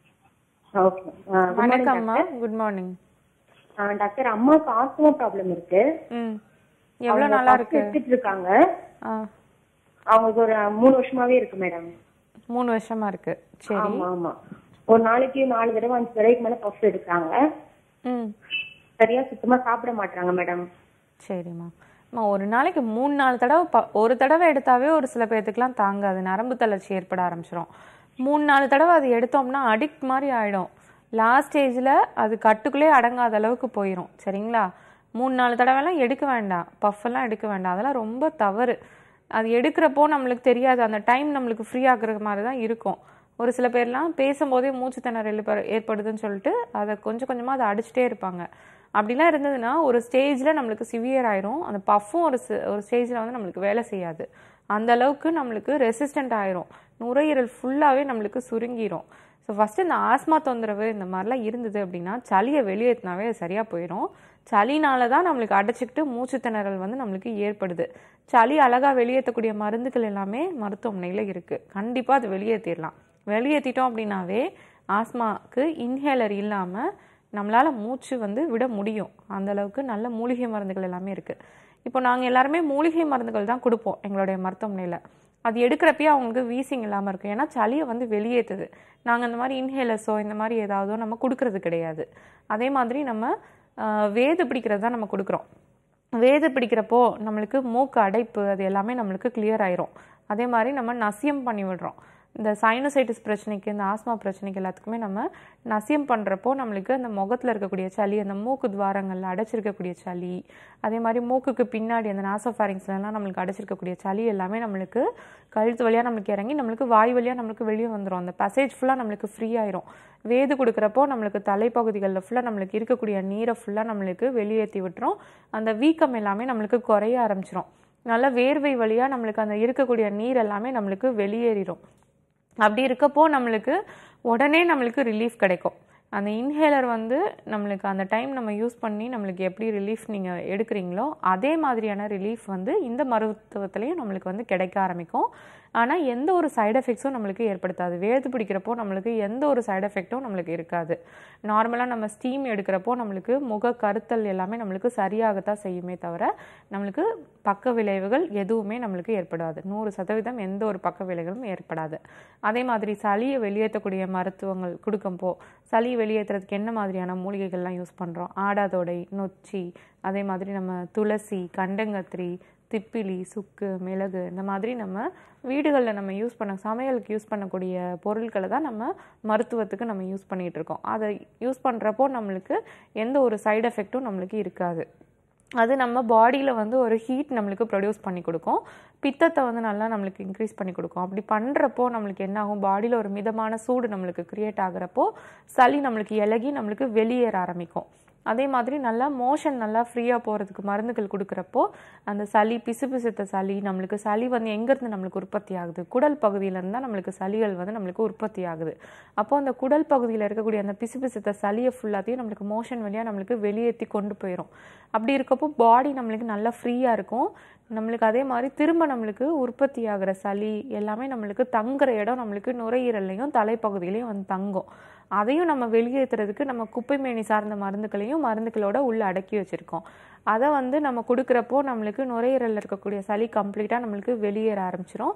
ஓகே, வணக்கம்மா. Good morning doctor. அம்மாவுக்கு ஆஸ்மா ப்ராப்ளம் இருக்கு. ம், எவ்வளவு நாளா இருக்கு? எடுத்துட்டு இருக்காங்க. அவங்களுக்கு ஒரு மூணு வருஷமாவே இருக்கு மேடம். மூணு வருஷமா இருக்கு. சரி. ஆமா ஆமா. ஒரு நாளைக்கு நாலு தடவை அஞ்சு தடவைக்கு மேல பஃப் எடுக்கிறாங்க. ம். சரியா சுத்தமா சாப்பிட மாட்டாங்க மேடம். சரிம்மா. அம்மா ஒரு நாளைக்கு மூணு நாலு தடவை ப ஒரு தடவை எடுத்தாவே ஒரு சில பேர்த்துக்குலாம் தாங்காது, நரம்பு தளர்ச்சி ஏற்பட ஆரம்பிச்சிடும். மூணு நாலு தடவை அது எடுத்தோம்னா அடிக்ட் மாதிரி ஆகிடும். லாஸ்ட் ஸ்டேஜில் அது கட்டுக்குள்ளே அடங்காத அளவுக்கு போயிடும். சரிங்களா? மூணு நாலு தடவைலாம் எடுக்க வேண்டாம், பஃபெல்லாம் எடுக்க வேண்டாம், அதெல்லாம் ரொம்ப தவறு. அது எடுக்கிறப்போ நம்மளுக்கு தெரியாது, அந்த டைம் நம்மளுக்கு ஃப்ரீ ஆகுற மாதிரி தான் இருக்கும். ஒரு சில பேர்லாம் பேசும்போதே மூச்சு திணறல் ஏற்படுதுன்னு சொல்லிட்டு அதை கொஞ்சம் கொஞ்சமாக அதை அடிச்சுட்டே இருப்பாங்க. அப்படிலாம் இருந்ததுன்னா ஒரு ஸ்டேஜில் நம்மளுக்கு சிவியர் ஆயிரும். அந்த பஃப்பும் ஒரு ஒரு ஸ்டேஜில் வந்து நம்மளுக்கு வேலை செய்யாது. அந்த அளவுக்கு நம்மளுக்கு ரெசிஸ்டண்ட் ஆயிரும். நுரையீரல் ஃபுல்லாகவே நம்மளுக்கு சுருங்கிரும். ஸோ ஃபஸ்ட்டு இந்த ஆஸ்மா தொந்தரவு இந்த மாதிரிலாம் இருந்தது அப்படின்னா சளியை வெளியேற்றினாவே அது சரியாக போயிடும். சளினால தான் நம்மளுக்கு அடைச்சிக்கிட்டு மூச்சு திணறல் வந்து நம்மளுக்கு ஏற்படுது. சளி அழகாக வெளியேற்றக்கூடிய மருந்துகள் எல்லாமே மருத்துவமனையில் இருக்குது. கண்டிப்பாக அது வெளியேற்றிடலாம். வெளியேற்றிட்டோம் அப்படின்னாவே ஆஸ்மாவுக்கு இன்ஹேலர் இல்லாமல் நம்மளால் மூச்சு வந்து விட முடியும். அந்தளவுக்கு நல்ல மூலிகை மருந்துகள் எல்லாமே இருக்குது. இப்போ நாங்கள் எல்லாருமே மூலிகை மருந்துகள் தான் கொடுப்போம் எங்களுடைய மருத்துவமனையில். அது எடுக்கிறப்பயே அவங்களுக்கு வீசிங் இல்லாமல் இருக்கும். ஏன்னா சளியை வந்து வெளியேற்றுது. நாங்கள் இந்த மாதிரி இன்ஹேலர்ஸோ இந்த மாதிரி ஏதாவதோ நம்ம கொடுக்கறது கிடையாது. அதே மாதிரி நம்ம வேது பிடிக்கிறது தான் நம்ம கொடுக்குறோம். வேது பிடிக்கிறப்போ நம்மளுக்கு மூக்கு அடைப்பு அது எல்லாமே நம்மளுக்கு கிளியர் ஆயிரும். அதே மாதிரி நம்ம நசியம் பண்ணி விடுறோம். இந்த சைனசைட்டிஸ் பிரச்சனைக்கு, இந்த ஆஸ்மா பிரச்சனைக்கு எல்லாத்துக்குமே நம்ம நசியம் பண்ணுறப்போ நம்மளுக்கு அந்த முகத்தில் இருக்கக்கூடிய சளி, அந்த மூக்கு துவாரங்களில் அடைச்சிருக்கக்கூடிய சளி, அதே மாதிரி மூக்குக்கு பின்னாடி அந்த நாசோஃபாரிங்ஸ்லாம் நம்மளுக்கு அடைச்சிருக்கக்கூடிய சளி எல்லாமே நம்மளுக்கு கழுத்து வழியாக நம்மளுக்கு இறங்கி நம்மளுக்கு வாய் வழியாக நம்மளுக்கு வெளியே வந்துடும். அந்த பசேஜ் ஃபுல்லாக நம்மளுக்கு ஃப்ரீ ஆயிரும். வேது கொடுக்குறப்போ நம்மளுக்கு தலைப்பகுதிகளில் ஃபுல்லாக நம்மளுக்கு இருக்கக்கூடிய நீரை ஃபுல்லாக நம்மளுக்கு வெளியேற்றி விட்டுரும். அந்த வீக்கம் எல்லாமே நம்மளுக்கு குறைய ஆரம்பிச்சிடும். நல்லா வேர்வை வழியாக நம்மளுக்கு அந்த இருக்கக்கூடிய நீர் எல்லாமே நம்மளுக்கு வெளியேறிடும். அப்படி இருக்கப்போ நம்மளுக்கு உடனே நம்மளுக்கு ரிலீஃப் கிடைக்கும். அந்த இன்ஹேலர் வந்து நம்மளுக்கு அந்த டைம் நம்ம யூஸ் பண்ணி நம்மளுக்கு எப்படி ரிலீஃப் நீங்கள் எடுக்கிறீங்களோ அதே மாதிரியான ரிலீஃப் வந்து இந்த மருத்துவத்துலேயும் நம்மளுக்கு வந்து கிடைக்க ஆரம்பிக்கும். ஆனால் எந்த ஒரு சைடு எஃபெக்ட்ஸும் நம்மளுக்கு ஏற்படுத்தாது. வேது பிடிக்கிறப்போ நம்மளுக்கு எந்த ஒரு சைடு எஃபெக்டும் நம்மளுக்கு இருக்காது. நார்மலாக நம்ம ஸ்டீம் எடுக்கிறப்போ நம்மளுக்கு முக கருத்தல் எல்லாமே நம்மளுக்கு சரியாகத்தான் செய்யுமே தவிர நம்மளுக்கு பக்க விளைவுகள் எதுவுமே நம்மளுக்கு ஏற்படாது. நூறு சதவீதம் எந்த ஒரு பக்க விளைவுகளும் ஏற்படாது. அதே மாதிரி சளியை வெளியேற்றக்கூடிய மருத்துவங்கள் கொடுக்கும்போ சளி வெளியேற்றுறதுக்கு என்ன மாதிரியான மூலிகைகள்லாம் யூஸ் பண்ணுறோம்? ஆடாதோடை, நொச்சி, அதே மாதிரி நம்ம துளசி, கண்டங்கத்திரி, திப்பிலி, சுக்கு, மிளகு இந்த மாதிரி நம்ம வீடுகளில் நம்ம யூஸ் பண்ண சமையலுக்கு யூஸ் பண்ணக்கூடிய பொருட்களை தான் நம்ம மருத்துவத்துக்கு நம்ம யூஸ் பண்ணிகிட்டு இருக்கோம். அதை யூஸ் பண்ணுறப்போ நம்மளுக்கு எந்த ஒரு சைடு எஃபெக்டும் நம்மளுக்கு இருக்காது. அது நம்ம பாடியில் வந்து ஒரு ஹீட் நம்மளுக்கு ப்ரொடியூஸ் பண்ணி கொடுக்கும். பித்தத்தை வந்து நல்லா நம்மளுக்கு இன்க்ரீஸ் பண்ணி கொடுக்கும். அப்படி பண்ணுறப்போ நம்மளுக்கு என்ன ஆகும்? பாடியில் ஒரு மிதமான சூடு நம்மளுக்கு க்ரியேட் ஆகிறப்போ சளி நம்மளுக்கு இலகி நம்மளுக்கு வெளியேற ஆரம்பிக்கும். அதே மாதிரி நல்லா மோஷன் நல்லா ஃப்ரீயாக போகிறதுக்கு மருந்துகள் கொடுக்குறப்போ அந்த சளி, பிசு பிசுத்த சளி, நம்மளுக்கு சளி வந்து எங்கேருந்து நம்மளுக்கு உற்பத்தி ஆகுது? குடல் பகுதியிலேருந்து தான் நம்மளுக்கு சளிகள் வந்து நம்மளுக்கு உற்பத்தி ஆகுது. அப்போது அந்த குடல் பகுதியில் இருக்கக்கூடிய அந்த பிசு பிசுத்த சளியை ஃபுல்லாத்தையும் நம்மளுக்கு மோஷன் வழியாக நம்மளுக்கு வெளியேற்றி கொண்டு போயிடும். அப்படி இருக்கப்போ பாடி நம்மளுக்கு நல்லா ஃப்ரீயாக இருக்கும். நம்மளுக்கு அதே மாதிரி திரும்ப நம்மளுக்கு உற்பத்தி ஆகிற சளி எல்லாமே நம்மளுக்கு தங்குற இடம் நம்மளுக்கு நுரையீரல்லையும் தலைப்பகுதியிலையும் வந்து தங்கும். அதையும் நம்ம வெளியேற்றுறதுக்கு நம்ம குப்பைமேனி சார்ந்த மருந்துகளையும் மருந்துகளோட உள்ள அடக்கி வச்சுருக்கோம். அதை வந்து நம்ம கொடுக்குறப்போ நம்மளுக்கு நுரையீரலில் இருக்கக்கூடிய சளி கம்ப்ளீட்டாக நம்மளுக்கு வெளியேற ஆரம்பிச்சிடும்.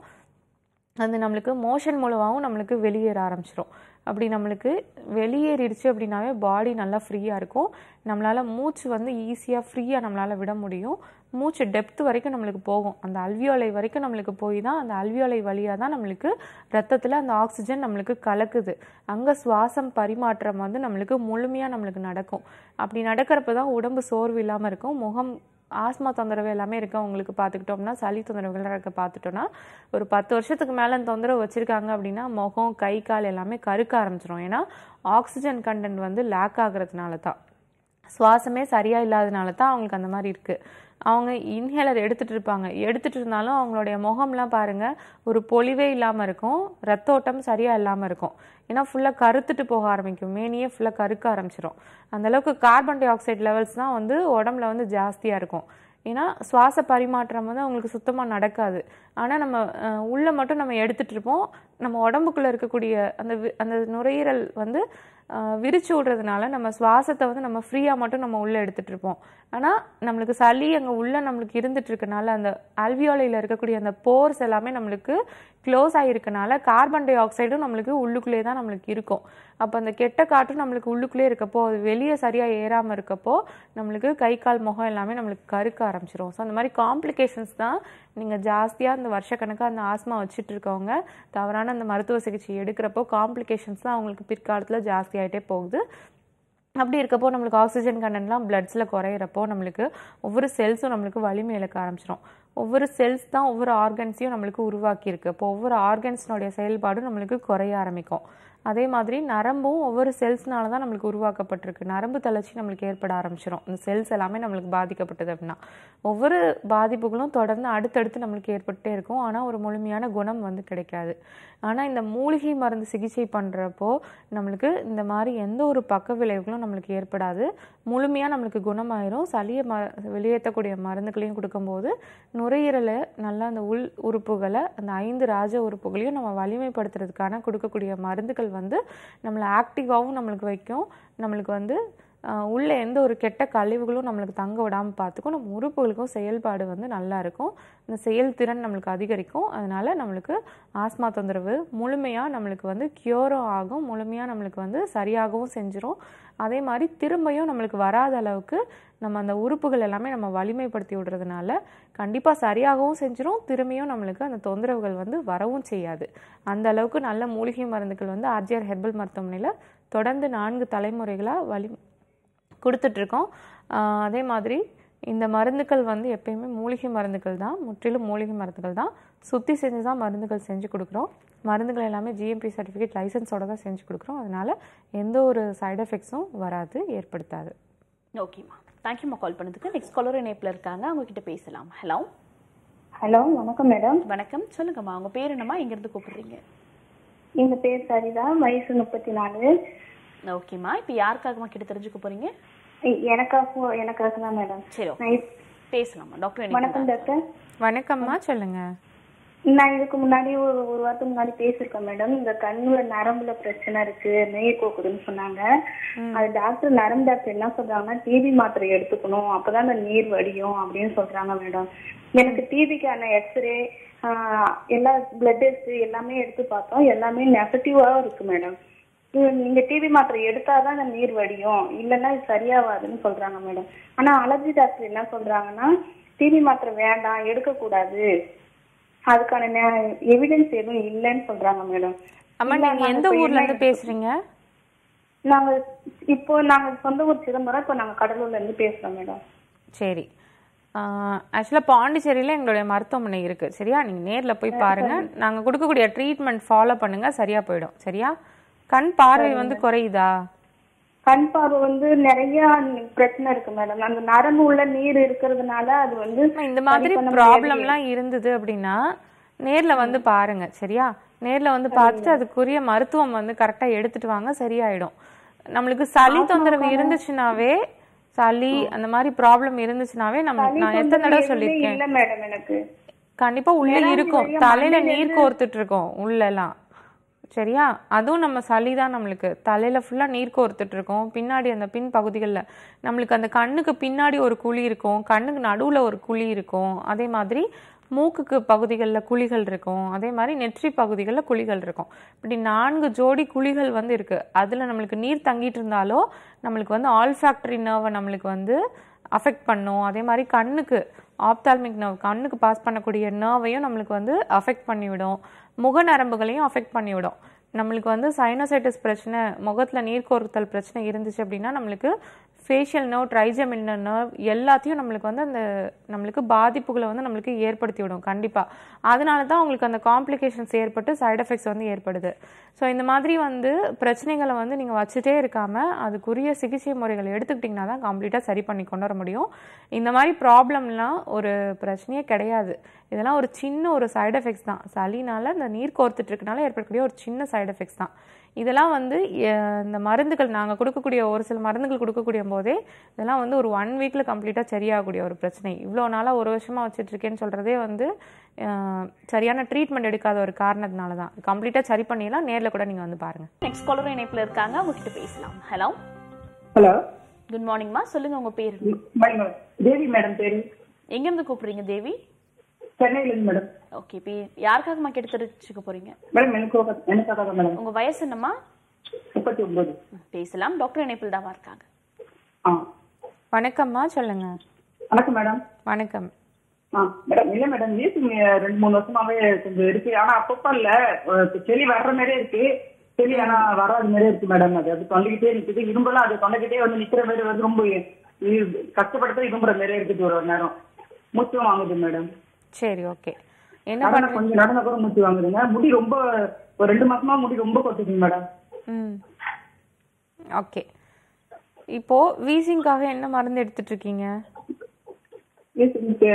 அது நம்மளுக்கு மோஷன் மூலமாகவும் நம்மளுக்கு வெளியேற ஆரம்பிச்சிடும். அப்படி நம்மளுக்கு வெளியேறிடுச்சு அப்படின்னாவே பாடி நல்லா ஃப்ரீயாக இருக்கும். நம்மளால் மூச்சு வந்து ஈஸியாக ஃப்ரீயாக நம்மளால் விட முடியும். மூச்சு டெப்த் வரைக்கும் நம்மளுக்கு போகும். அந்த அல்வியோலை வரைக்கும் நம்மளுக்கு போய் தான் அந்த அல்வியோலை வழியாக தான் நம்மளுக்கு ரத்தத்தில் அந்த ஆக்சிஜன் நம்மளுக்கு கலக்குது. அங்கே சுவாசம் பரிமாற்றம் வந்து நம்மளுக்கு முழுமையாக நம்மளுக்கு நடக்கும். அப்படி நடக்கிறப்ப தான் உடம்பு சோர்வு இல்லாமல் இருக்கும். முகம் ஆஸ்மா தொந்தரவு எல்லாமே இருக்கு அவங்களுக்கு பார்த்துக்கிட்டோம்னா, சளி தொந்தரவுகள்லாம் இருக்க பார்த்துட்டோம்னா ஒரு பத்து வருஷத்துக்கு மேலே தொந்தரவு வச்சுருக்காங்க அப்படின்னா முகம், கை, கால் எல்லாமே கருக்க ஆரம்பிச்சிடும். ஏன்னா ஆக்சிஜன் கண்டென்ட் வந்து லேக் ஆகுறதுனால தான், சுவாசமே சரியாக இல்லாதனால தான் அவங்களுக்கு அந்த மாதிரி இருக்குது. அவங்க இன்ஹேலர் எடுத்துகிட்டு இருப்பாங்க. எடுத்துகிட்டு இருந்தாலும் அவங்களுடைய முகம்லாம் பாருங்கள் ஒரு பொலிவே இல்லாமல் இருக்கும். ரத்த ஓட்டம் சரியாக இல்லாமல் இருக்கும். ஏன்னா ஃபுல்லாக கருத்துட்டு போக ஆரம்பிக்கும். மேனியே ஃபுல்லாக கருக்க ஆரம்பிச்சிடும். அந்தளவுக்கு கார்பன் டை ஆக்சைடு லெவல்ஸ் தான் வந்து உடம்புல வந்து ஜாஸ்தியாக இருக்கும். ஏன்னா சுவாச பரிமாற்றம் வந்து அவங்களுக்கு சுத்தமாக நடக்காது. ஆனால் நம்ம உள்ளே மட்டும் நம்ம எடுத்துகிட்டு இருப்போம். நம்ம உடம்புக்குள்ளே இருக்கக்கூடிய அந்த அந்த நுரையீரல் வந்து விரிச்சு விடுறதுனால நம்ம சுவாசத்தை வந்து நம்ம ஃப்ரீயாக மட்டும் நம்ம உள்ளே எடுத்துகிட்டு இருப்போம். ஆனால் நம்மளுக்கு சளி அங்கே உள்ளே நம்மளுக்கு இருந்துட்டு இருக்கனால அந்த அல்வியோலையில் இருக்கக்கூடிய அந்த போர்ஸ் எல்லாமே நம்மளுக்கு க்ளோஸ் ஆகிருக்கனால கார்பன் டை ஆக்சைடும் நம்மளுக்கு உள்ளுக்குள்ளே தான் நம்மளுக்கு இருக்கும். அப்போ அந்த கெட்ட காற்றும் நம்மளுக்கு உள்ளுக்குள்ளே இருக்கப்போ அது வெளியே சரியாக ஏறாமல் இருக்கப்போ நம்மளுக்கு கை கால் முகம் எல்லாமே நம்மளுக்கு கருக்க ஆரம்பிச்சிடும். ஸோ அந்த மாதிரி காம்ப்ளிகேஷன்ஸ் தான் நீங்கள் ஜாஸ்தியாக இந்த வருஷக்கணக்காக அந்த ஆஸ்மா வச்சுட்டு இருக்கவங்க தவறான அந்த மருத்துவ சிகிச்சை எடுக்கிறப்போ காம்ப்ளிகேஷன்ஸ் தான் அவங்களுக்கு பிற்காலத்தில் ஜாஸ்தியாகிட்டே போகுது. அப்படி இருக்கப்போ நம்மளுக்கு ஆக்சிஜன் கண்டென்ட்லாம் பிளட்ஸில் குறையிறப்போ நம்மளுக்கு ஒவ்வொரு செல்ஸும் நம்மளுக்கு வலிமை இழக்க ஆரம்பிச்சிடும். ஒவ்வொரு செல்ஸ் தான் ஒவ்வொரு ஆர்கன்ஸையும் நம்மளுக்கு உருவாக்கியிருக்கு. இப்போ ஒவ்வொரு ஆர்கன்ஸினுடைய செயல்பாடும் நம்மளுக்கு குறைய ஆரம்பிக்கும். அதே மாதிரி நரம்பும் ஒவ்வொரு செல்ஸ்னால தான் நம்மளுக்கு உருவாக்கப்பட்டிருக்கு. நரம்பு தளர்ச்சி நம்மளுக்கு ஏற்பட ஆரம்பிச்சிடும். இந்த செல்ஸ் எல்லாமே நம்மளுக்கு பாதிக்கப்பட்டது அப்படின்னா ஒவ்வொரு பாதிப்புகளும் தொடர்ந்து அடுத்தடுத்து நம்மளுக்கு ஏற்பட்டே இருக்கும். ஆனால் ஒரு முழுமையான குணம் வந்து கிடைக்காது. ஆனால் இந்த மூலிகை மருந்து சிகிச்சை பண்ணுறப்போ நம்மளுக்கு இந்த மாதிரி எந்த ஒரு பக்க விளைவுகளும் நம்மளுக்கு ஏற்படாது. முழுமையாக நம்மளுக்கு குணமாயிரும். சளியை ம வெளியேற்றக்கூடிய மருந்துகளையும் கொடுக்கும்போது நுரையீரலை நல்லா அந்த உள் உறுப்புகளை அந்த ஐந்து ராஜ உறுப்புகளையும் நம்ம வலிமைப்படுத்துறதுக்கான கொடுக்கக்கூடிய மருந்துகள் வந்து நம்மளை ஆக்டிவாகவும் நம்மளுக்கு வைக்கும். நம்மளுக்கு வந்து உள்ள எந்த ஒரு கெட்ட கழிவுகளும் நம்மளுக்கு தங்க விடாமல் பார்த்துக்கும். நம்ம உறுப்புகளுக்கும் செயல்பாடு வந்து நல்லா இருக்கும். இந்த செயல்திறன் நம்மளுக்கு அதிகரிக்கும். அதனால நம்மளுக்கு ஆஸ்மா தொந்தரவு முழுமையாக நம்மளுக்கு வந்து க்யூரும் ஆகும். முழுமையாக நம்மளுக்கு வந்து சரியாகவும் செஞ்சிடும். அதே மாதிரி திரும்பியும் நம்மளுக்கு வராத அளவுக்கு நம்ம அந்த உறுப்புகள் எல்லாமே நம்ம வலிமைப்படுத்தி விடுறதுனால கண்டிப்பாக சரியாகவும் செஞ்சிடும். திரும்பியும் நம்மளுக்கு அந்த தொந்தரவுகள் வந்து வரவும் செய்யாது. அந்த அளவுக்கு நல்ல மூலிகை மருந்துகள் வந்து ஆர்ஜிஆர் ஹெர்பல் மருத்துவமனையில் தொடர்ந்து நான்கு தலைமுறைகளாக வலி கொடுத்துட்ருக்கோம். அதே மாதிரி இந்த மருந்துகள் வந்து எப்பயுமே மூலிகை மருந்துகள் தான், முற்றிலும் மூலிகை மருந்துகள் தான். சுற்றி செஞ்சு தான் மருந்துகள் செஞ்சு கொடுக்குறோம். மருந்துகள் எல்லாமே ஜிஎம்பி சர்டிஃபிகேட் லைசன்ஸோட தான் செஞ்சு கொடுக்குறோம். அதனால் எந்த ஒரு சைடு எஃபெக்ட்ஸும் வராது, ஏற்படுத்தாது. ஓகேம்மா, தேங்க்யூம்மா கால் பண்ணதுக்கு. நெக்ஸ்ட் காலர் இணைப்பில் இருக்காங்க, அவங்ககிட்ட பேசலாம். ஹலோ ஹலோ வணக்கம் மேடம். வணக்கம், சொல்லுங்கம்மா. உங்கள் பேர் என்னம்மா, எங்கேருந்து கூப்பிடுறீங்க? எங்கள் பேர் சரிதா, வயசு முப்பத்தி நாலு. ஓகேம்மா, இப்போ யாருக்காகமா கிட்ட தெரிஞ்சுக்க போறீங்க? எனக்காக எனக்காக தான் மேடம். சரி, பேசலாமா டாக்டர்? வணக்கம் டாக்டர். வணக்கம்மா, சொல்லுங்க. நான் இதுக்கு முன்னாடி ஒரு ஒரு வாரத்துக்கு முன்னாடி பேசியிருக்கேன் மேடம். இந்த கண்ணுல நரம்புல பிரச்சனை இருக்கு, நெய் கோக்குதுன்னு சொன்னாங்க. அது டாக்டர் நரம்பு டாக்டர் என்ன சொல்றாங்கன்னா டிபி மாத்திரை எடுத்துக்கணும், அப்பதான் அந்த நீர் வடியும் அப்படின்னு சொல்றாங்க மேடம். எனக்கு டிபிக்கான எக்ஸ்ரே எல்லா பிளட் டெஸ்ட் எல்லாமே எடுத்து பார்த்தோம், எல்லாமே நெகட்டிவா இருக்கு மேடம். நீங்க டிபி மாத்திரை எடுத்தாதான் அந்த நீர் வடியும், இல்லைன்னா இது சரியாவாதுன்னு சொல்றாங்க மேடம். ஆனா அலர்ஜி டாக்டர் என்ன சொல்றாங்கன்னா டிபி மாத்திரை வேண்டாம், எடுக்க கூடாது, அதுக்கான எவிடன்ஸ் எதுவும் இல்லைன்னு சொல்றாங்க மேடம். அம்மா, நீங்க எந்த ஊர்ல இருந்து பேசுறீங்க? நாங்க இப்போ நாங்க சொந்த ஊர் சிதம்பரம், இப்போ நாங்க கடலூர்ல இருந்து பேசுறோம் மேடம். சரி, ஆக்சுவலாக பாண்டிச்சேரியில் எங்களுடைய மருத்துவமனை இருக்கு, சரியா? நீங்க நேர்ல போய் பாருங்க. நாங்க கொடுக்கக்கூடிய ட்ரீட்மெண்ட் ஃபாலோ பண்ணுங்க, சரியா போயிடும். சரியா? கண் பார்வை வந்து குறையுதா? கண் பார்வை வந்து நிறைய பிரச்சனை இருக்கு மேடம். அந்த நரம்பு உள்ள நீர் இருக்கிறதுனால அது வந்து இந்த மாதிரி ப்ராப்ளம்லாம் இருந்தது அப்படின்னா நேர்ல வந்து பாருங்க, சரியா? நேர்ல வந்து பார்த்துட்டு அதுக்குரிய மருத்துவம் வந்து கரெக்டா எடுத்துட்டு வாங்க, சரியாயிடும். நம்மளுக்கு சளி தொந்தரவு இருந்துச்சுனாவே, சளி அந்த மாதிரி ப்ராப்ளம் இருந்துச்சுனாவே நம்ம நான் எத்தனை தடவை சொல்லியிருக்கேன், கண்டிப்பா உள்ள இருக்கும், தலையில நீர் கோர்த்துட்டு இருக்கோம் உள்ள எல்லாம், சரியா? அதுவும் நம்ம சளி தான். நம்மளுக்கு தலையில ஃபுல்லா நீர் கோர்த்துட்டு இருக்கோம். பின்னாடி அந்த பின் பகுதிகளில் நம்மளுக்கு அந்த கண்ணுக்கு பின்னாடி ஒரு குழி இருக்கும், கண்ணுக்கு நடுவுல ஒரு குழி இருக்கும், அதே மாதிரி மூக்குக்கு பகுதிகளில் குழிகள் இருக்கும், அதே மாதிரி நெற்றி பகுதிகளில் குழிகள் இருக்கும். இப்படி நான்கு ஜோடி குழிகள் வந்து இருக்கு. அதுல நம்மளுக்கு நீர் தங்கிட்டு இருந்தாலோ நம்மளுக்கு வந்து ஆல்ஃபாக்டரி நர்வை நம்மளுக்கு வந்து அஃபெக்ட் பண்ணும். அதே மாதிரி கண்ணுக்கு ஆப்தால்மிக் நர்வ், கண்ணுக்கு பாஸ் பண்ணக்கூடிய நர்வையும் நம்மளுக்கு வந்து அஃபெக்ட் பண்ணிவிடும். முக நரம்புகளையும் அஃபெக்ட் பண்ணிவிடும். நம்மளுக்கு வந்து சைனோசைட்டிஸ் பிரச்சனை, முகத்தில் நீர் கோர்த்தல் பிரச்சனை இருந்துச்சு அப்படின்னா நம்மளுக்கு ஃபேஷியல் நர்வ், ட்ரைஜெமினல் நர்வ் எல்லாத்தையும் நம்மளுக்கு வந்து அந்த நம்மளுக்கு பாதிப்புகளை வந்து நம்மளுக்கு ஏற்படுத்தி விடும் கண்டிப்பாக. அதனால தான் உங்களுக்கு அந்த காம்ப்ளிகேஷன்ஸ் ஏற்பட்டு சைட் எஃபெக்ட்ஸ் வந்து ஏற்படுது. ஸோ இந்த மாதிரி வந்து பிரச்சனைகளை வந்து நீங்கள் வச்சுட்டே இருக்காமல் அதுக்குரிய சிகிச்சை முறைகளை எடுத்துக்கிட்டிங்கன்னா தான் கம்ப்ளீட்டாக சரி பண்ணி கொண்டு வர முடியும். இந்த மாதிரி ப்ராப்ளம்லாம் ஒரு பிரச்சனையே கிடையாது. இதெல்லாம் ஒரு சின்ன ஒரு சைடு எஃபெக்ட்ஸ் தான். சளினால இந்த நீர் கோர்த்துட்டு இருக்கனால ஏற்படக்கூடிய ஒரு சின்ன சைடு எஃபெக்ட்ஸ் தான். இதெல்லாம் வந்து இந்த மருந்துகள் நாங்கள் கொடுக்கக்கூடிய ஒரு சில மருந்துகள் கொடுக்கக்கூடிய போதே இதெல்லாம் வந்து ஒரு ஒன் வீக்கில் கம்ப்ளீட்டாக சரியாகக்கூடிய ஒரு பிரச்சனை. இவ்வளோ நாளாக ஒரு வருஷமாக வச்சுட்ருக்கேன்னு சொல்கிறதே வந்து சரியான ட்ரீட்மெண்ட் எடுக்காத ஒரு காரணத்தினால தான். கம்ப்ளீட்டாக சரி பண்ணிடலாம். நேரில் கூட நீங்கள் வந்து பாருங்கள். நெக்ஸ்ட் காலர் இணைப்பில் இருக்காங்க, உங்ககிட்ட பேசலாம். ஹலோ ஹலோ, குட் மார்னிங்மா, சொல்லுங்க உங்க பேர்? தேவி மேடம். பேரு எங்கேருந்து கூப்பிடுறீங்க தேவி? சென்னையிலேருந்து மேடம். ஓகே, இப்போ யாருக்காகமா கேட்டு தெரிஞ்சுக்க போறீங்க? மேடம் எனக்கு எனக்காக மேடம். உங்க வயசு என்னம்மா? முப்பத்தி ஒன்பது. பேசலாம், டாக்டர் இணைப்பில் தான் இருக்காங்க. ஆ வணக்கம்மா, சொல்லுங்க. வணக்கம் மேடம். வணக்கம். ஆ மேடம், இல்ல மேடம், வீசிங் ரெண்டு மூணு வருஷமாவே கொஞ்சம் இருக்கு. ஆனா அப்பப்ப இல்ல, செளி வர்ற மாதிரியே இருக்கு. செளி ஆனா வராத மாதிரியே இருக்கு மேடம். அது அது தொண்டைக்கிட்டே நிக்குது. இரும்பெல்லாம் அது தொண்டைக்கிட்டே வந்து நிக்கிற மாதிரி வந்து ரொம்ப கஷ்டப்படுத்த இரும்புற மாதிரியே இருக்குது. ஒரு நேரம் மூச்சும் வாங்குது மேடம். சரி, ஓகே. என்ன பண்ண கொஞ்சம் நடந்த கூட மூச்சு வாங்குதுங்க. முடி ரொம்ப ஒரு ரெண்டு மாசமா முடி ரொம்ப கொட்டுதுங்க மேடம். ம், ஓகே. இப்போ வீசிங்காக என்ன மருந்து எடுத்துட்டு இருக்கீங்க? வீசிங்க்கு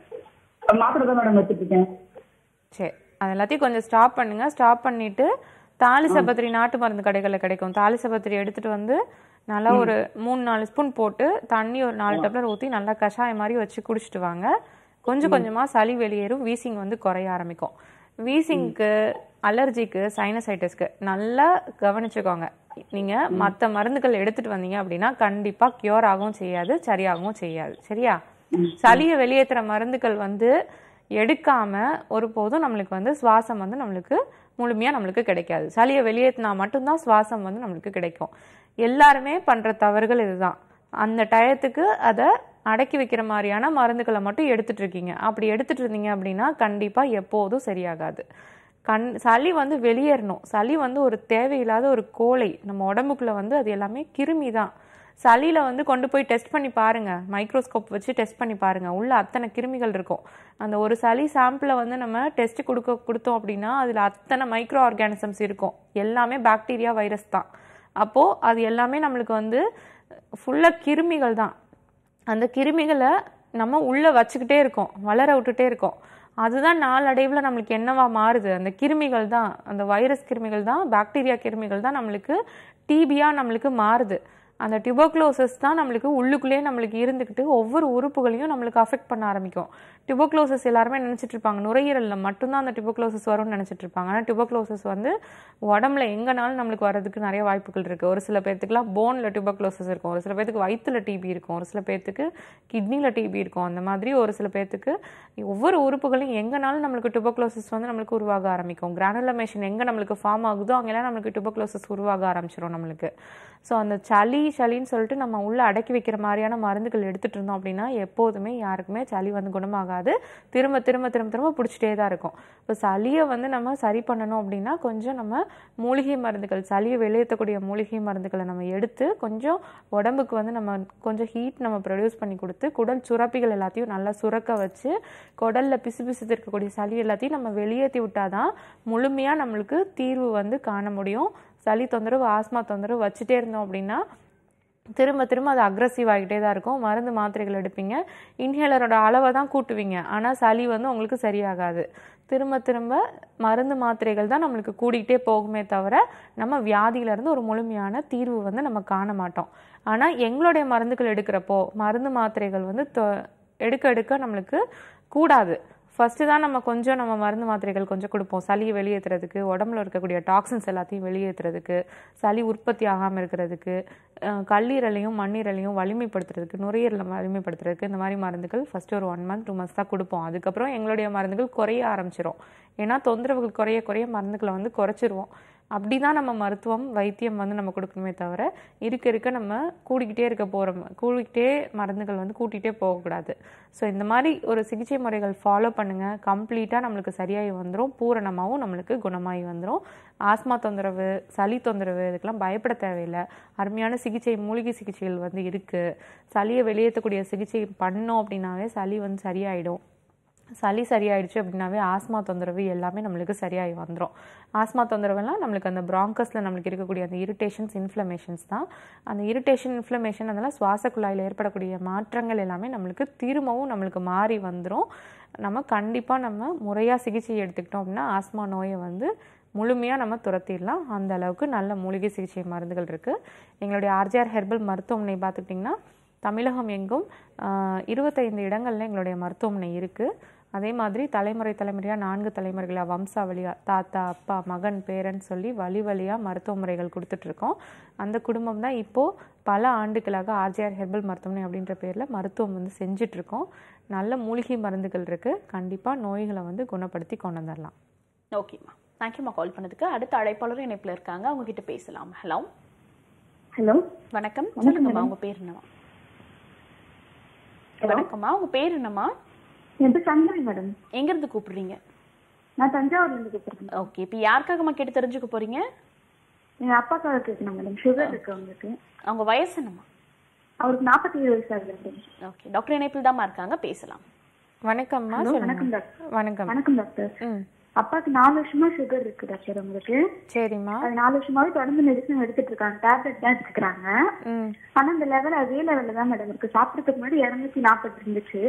மாத்திரை தான் மேடம் எடுத்துட்டு இருக்கேன். சரி, அது எல்லாத்தையும் கொஞ்சம் ஸ்டாப் பண்ணுங்க. ஸ்டாப் பண்ணிட்டு தாலிசபத்திரி நாட்டு மருந்து கடைகளில் கிடைக்கும். தாலிசபத்திரி எடுத்துட்டு வந்து நல்லா ஒரு மூணு நாலு ஸ்பூன் போட்டு தண்ணி ஒரு நாலு டம்ளர் ஊற்றி நல்லா கஷாயம் மாதிரி வச்சு குடிச்சிட்டு வாங்க. கொஞ்சம் கொஞ்சமாக சளி வெளியேறும், வீசிங் வந்து குறைய ஆரம்பிக்கும். வீசிங்க்கு, அலர்ஜிக்கு, சைனசைட்டிஸ்க்கு நல்லா கவனிச்சுக்கோங்க. நீங்கள் மற்ற மருந்துகள் எடுத்துட்டு வந்தீங்க அப்படின்னா கண்டிப்பாக கியூர் ஆகவும் செய்யாது, சரியாகவும் செய்யாது. சரியா? சளியை வெளியேற்றுற மருந்துகள் வந்து எடுக்காம ஒருபோதும் நம்மளுக்கு வந்து சுவாசம் வந்து நம்மளுக்கு முழுமையாக நம்மளுக்கு கிடைக்காது. சளியை வெளியேற்றினா மட்டும்தான் சுவாசம் வந்து நம்மளுக்கு கிடைக்கும். எல்லாருமே பண்ணுற தவறுகள் இதுதான். அந்த டயத்துக்கு அதை அடக்கி வைக்கிற மாதிரியான மருந்துகளை மட்டும் எடுத்துட்டு இருக்கீங்க. அப்படி எடுத்துட்டு இருந்தீங்க அப்படின்னா கண்டிப்பாக எப்போதும் சரியாகாது. கண் சளி வந்து வெளியேறணும். சளி வந்து ஒரு தேவையில்லாத ஒரு கோழை. நம்ம உடம்புக்குள்ள வந்து அது எல்லாமே கிருமி தான். சளியில வந்து கொண்டு போய் டெஸ்ட் பண்ணி பாருங்க, மைக்ரோஸ்கோப் வச்சு டெஸ்ட் பண்ணி பாருங்க, உள்ள அத்தனை கிருமிகள் இருக்கும். அந்த ஒரு சளி சாம்பிளை வந்து நம்ம டெஸ்ட் கொடுக்க கொடுத்தோம் அப்படின்னா அதில் அத்தனை மைக்ரோ ஆர்கானிசம்ஸ் இருக்கும். எல்லாமே பாக்டீரியா, வைரஸ் தான். அப்போது அது எல்லாமே நம்மளுக்கு வந்து ஃபுல்லாக கிருமிகள் தான். அந்த கிருமிகளை நம்ம உள்ளே வச்சுக்கிட்டே இருக்கோம், வளர விட்டுட்டே இருக்கோம். அதுதான் நாளடைவில் நம்மளுக்கு என்னவா மாறுது? அந்த கிருமிகள் தான், அந்த வைரஸ் கிருமிகள் தான், பாக்டீரியா கிருமிகள் தான் நம்மளுக்கு டிபியாக நம்மளுக்கு மாறுது. அந்த டியூபர்குலோசிஸ் தான் நம்மளுக்கு உள்ளுக்குள்ளேயே நம்மளுக்கு இருந்துக்கிட்டு ஒவ்வொரு உறுப்புகளையும் நம்மளுக்கு அஃபெக்ட் பண்ண ஆரம்பிக்கும். டியூபர்குலோசிஸ் எல்லாருமே நினச்சிட்டு இருப்பாங்க நுரையீரலில் மட்டும்தான் அந்த டியூபர்குலோசிஸ் வரும்னு நினச்சிட்டு இருப்பாங்க. ஆனால் டியூபர்குலோசிஸ் வந்து உடம்புல எங்கேனாலும் நம்மளுக்கு வர்றதுக்கு நிறைய வாய்ப்புகள் இருக்குது. ஒரு சில பேர்த்துக்குலாம் போனில் டியூபர்குலோசிஸ் இருக்கும், ஒரு சில பேர்த்துக்கு வயிற்றுல டிபி இருக்கும், ஒரு சில பேர்த்துக்கு கிட்னியில் டிபி இருக்கும். அந்த மாதிரி ஒரு சில பேர்த்துக்கு ஒவ்வொரு உறுப்புகளையும் எங்கேனாலும் நம்மளுக்கு டியூபர்குலோசிஸ் வந்து நம்மளுக்கு உருவாக ஆரம்பிக்கும். கிரானுலமேஷன் எங்கே நம்மளுக்கு ஃபார்ம் ஆகுதோ அங்கெல்லாம் நம்மளுக்கு டியூபர்குலோசிஸ் உருவாக ஆரம்பிச்சிடும் நம்மளுக்கு. ஸோ அந்த சளி சளின்னு சொல்லிட்டு நம்ம உள்ளே அடக்கி வைக்கிற மாதிரியான மருந்துகள் எடுத்துகிட்டு இருந்தோம் அப்படின்னா எப்போதுமே யாருக்குமே சளி வந்து குணமாகாது. திரும்ப திரும்ப திரும்ப திரும்ப பிடிச்சிட்டே தான் இருக்கும். இப்போ சளியை வந்து நம்ம சரி பண்ணணும் அப்படின்னா கொஞ்சம் நம்ம மூலிகை மருந்துகள், சளியை வெளியேற்றக்கூடிய மூலிகை மருந்துகளை நம்ம எடுத்து கொஞ்சம் உடம்புக்கு வந்து நம்ம கொஞ்சம் ஹீட் நம்ம ப்ரொடியூஸ் பண்ணி கொடுத்து குடல் சுரப்பிகள் எல்லாத்தையும் நல்லா சுரக்க வச்சு குடலில் பிசு பிசுத்து இருக்கக்கூடிய சளி எல்லாத்தையும் நம்ம வெளியேற்றி விட்டாதான் முழுமையாக நம்மளுக்கு தீர்வு வந்து காண முடியும். சளி தொந்தரவு, ஆஸ்மா தொந்தரவு வச்சுட்டே இருந்தோம் அப்படின்னா திரும்ப திரும்ப அது அக்ரஸிவ் ஆகிட்டே தான் இருக்கும். மருந்து மாத்திரைகள் எடுப்பீங்க, இன்ஹேலரோட அளவை தான் கூட்டுவீங்க, ஆனால் சளி வந்து உங்களுக்கு சரியாகாது. திரும்ப திரும்ப மருந்து மாத்திரைகள் தான் நம்மளுக்கு கூடிக்கிட்டே போகுமே தவிர நம்ம வியாதியிலேருந்து ஒரு முழுமையான தீர்வு வந்து நம்ம காண மாட்டோம். ஆனால் எங்களுடைய மருந்துகள் எடுக்கிறப்போ மருந்து மாத்திரைகள் வந்து எடுக்க எடுக்க நம்மளுக்கு கூடாது. ஃபஸ்ட்டு தான் நம்ம கொஞ்சம் நம்ம மருந்து மாத்திரைகள் கொஞ்சம் கொடுப்போம் சளியை வெளியேற்றுறதுக்கு, உடம்புல இருக்கக்கூடிய டாக்ஸின்ஸ் எல்லாத்தையும் வெளியேற்றுறதுக்கு, சளி உற்பத்தி ஆகாமல் இருக்கிறதுக்கு, கல்லீரலையும் மண்ணீரலையும் வலிமைப்படுத்துறதுக்கு, நுரையீரலை வலிமைப்படுத்துறதுக்கு இந்த மாதிரி மருந்துகள் ஃபஸ்ட்டு ஒரு ஒன் மந்த் டூ மந்த்ஸ் தான் கொடுப்போம். அதுக்கப்புறம் எங்களுடைய மருந்துகள் குறைய ஆரம்பிச்சிடும். ஏன்னா தொந்தரவுகள் குறைய குறைய மருந்துகளை வந்து குறைச்சிருவோம். அப்படி தான் நம்ம மருத்துவம் வைத்தியம் வந்து நம்ம கொடுக்கணுமே தவிர இருக்க இருக்க நம்ம கூடிக்கிட்டே இருக்க போகிறோம், கூடிக்கிட்டே மருந்துகள் வந்து கூட்டிகிட்டே போகக்கூடாது. ஸோ இந்த மாதிரி ஒரு சிகிச்சை முறைகள் ஃபாலோ பண்ணுங்கள், கம்ப்ளீட்டாக நம்மளுக்கு சரியாகி வந்துடும், பூரணமாகவும் நம்மளுக்கு குணமாகி வந்துடும். ஆஸ்மா தொந்தரவு, சளி தொந்தரவு இதுக்கெல்லாம் பயப்பட தேவையில்லை. அருமையான சிகிச்சை, மூலிகை சிகிச்சைகள் வந்து இருக்குது. சளியை வெளியேற்றக்கூடிய சிகிச்சை பண்ணோம் அப்படின்னாவே சளி வந்து சரியாயிடும். சளி சரியாயிடுச்சு அப்படின்னாவே ஆஸ்மா தொந்தரவு எல்லாமே நம்மளுக்கு சரியாகி வந்துடும். ஆஸ்மா தொந்தரவுலாம் நம்மளுக்கு அந்த ப்ராங்கஸில் நம்மளுக்கு இருக்கக்கூடிய அந்த இரிட்டேஷன்ஸ், இன்ஃப்ளமேஷன்ஸ் தான். அந்த இரிட்டேஷன், இன்ஃப்ளமேஷன் அதெல்லாம் சுவாச குழாயில் ஏற்படக்கூடிய மாற்றங்கள் எல்லாமே நம்மளுக்கு திரும்பவும் நம்மளுக்கு மாறி வந்துடும். நம்ம கண்டிப்பாக நம்ம முறையாக சிகிச்சை எடுத்துக்கிட்டோம் அப்படின்னா ஆஸ்மா நோயை வந்து முழுமையாக நம்ம துரத்திடலாம். அந்த அளவுக்கு நல்ல மூலிகை சிகிச்சை மருந்துகள் இருக்குது. எங்களுடைய ஆர்ஜிஆர் ஹெர்பல் மருத்துவமனை பார்த்துக்கிட்டிங்கன்னா தமிழகம் எங்கும் இருபத்தைந்து இடங்களில் எங்களுடைய மருத்துவமனை இருக்குது. அதே மாதிரி தலைமுறை தலைமுறையாக நான்கு தலைமுறைகளாக வம்சாவளியாக தாத்தா அப்பா மகன் பேரன் சொல்லி வழி வழியாக மருத்துவ முறைகள் கொடுத்துட்ருக்கோம். அந்த குடும்பம் தான் இப்போது பல ஆண்டுகளாக ஆர்ஜிஆர் ஹெர்பல் மருத்துவமனை அப்படின்ற பேரில் மருத்துவம் வந்து செஞ்சிட்ருக்கோம். நல்ல மூலிகை மருந்துகள் இருக்குது. கண்டிப்பாக நோய்களை வந்து குணப்படுத்தி கொண்டு வந்துடலாம். ஓகேம்மா, தேங்க்யூம்மா கால் பண்ணதுக்கு. அடுத்த அழைப்பாளர் இணைப்பில் இருக்காங்க, அவங்க கிட்ட பேசலாம். ஹலோ ஹலோ வணக்கம், சொல்லுங்கம்மா உங்க பேர் என்னம்மா? வணக்கம்மா, உங்க பேர் என்னம்மா? என் பேர் சந்திரி மேடம். எங்க இருந்து கூப்பிடுறீங்க? நான் தஞ்சாவூர்ல இருந்து கூப்பிடுறேன். ஓகே, இப்போ யாருக்காகம்மா கேட்டு தெரிஞ்சுக்க போறீங்க? எங்க அப்பாக்காக கேட்கணும் மேடம். சுகர் இருக்கு அவங்களுக்கு. அவங்க வயசு என்னம்மா? அவருக்கு நாற்பத்தி ஏழு வயசு ஆகுது மேடம். ஓகே, டாக்டர் இணைப்பில் தாம்மா இருக்காங்க, பேசலாம். வணக்கம்மா. வணக்கம் டாக்டர். வணக்கம் வணக்கம் டாக்டர். அப்பாக்கு நாலு வருஷமா சுகர் இருக்கு டாக்டர் உங்களுக்கு. சரிம்மா. அது நாலு வருஷமாவே தொடர்ந்து மெடிசன் எடுத்துட்டு இருக்காங்க, டேப்லெட் தான் எடுத்துக்கிறாங்க. ஆனா இந்த லெவல் அதே லெவல்ல தான் மேடம் இருக்கு. சாப்பிடறதுக்கு முன்னாடி இருநூத்தி நாற்பது இருந்துச்சு,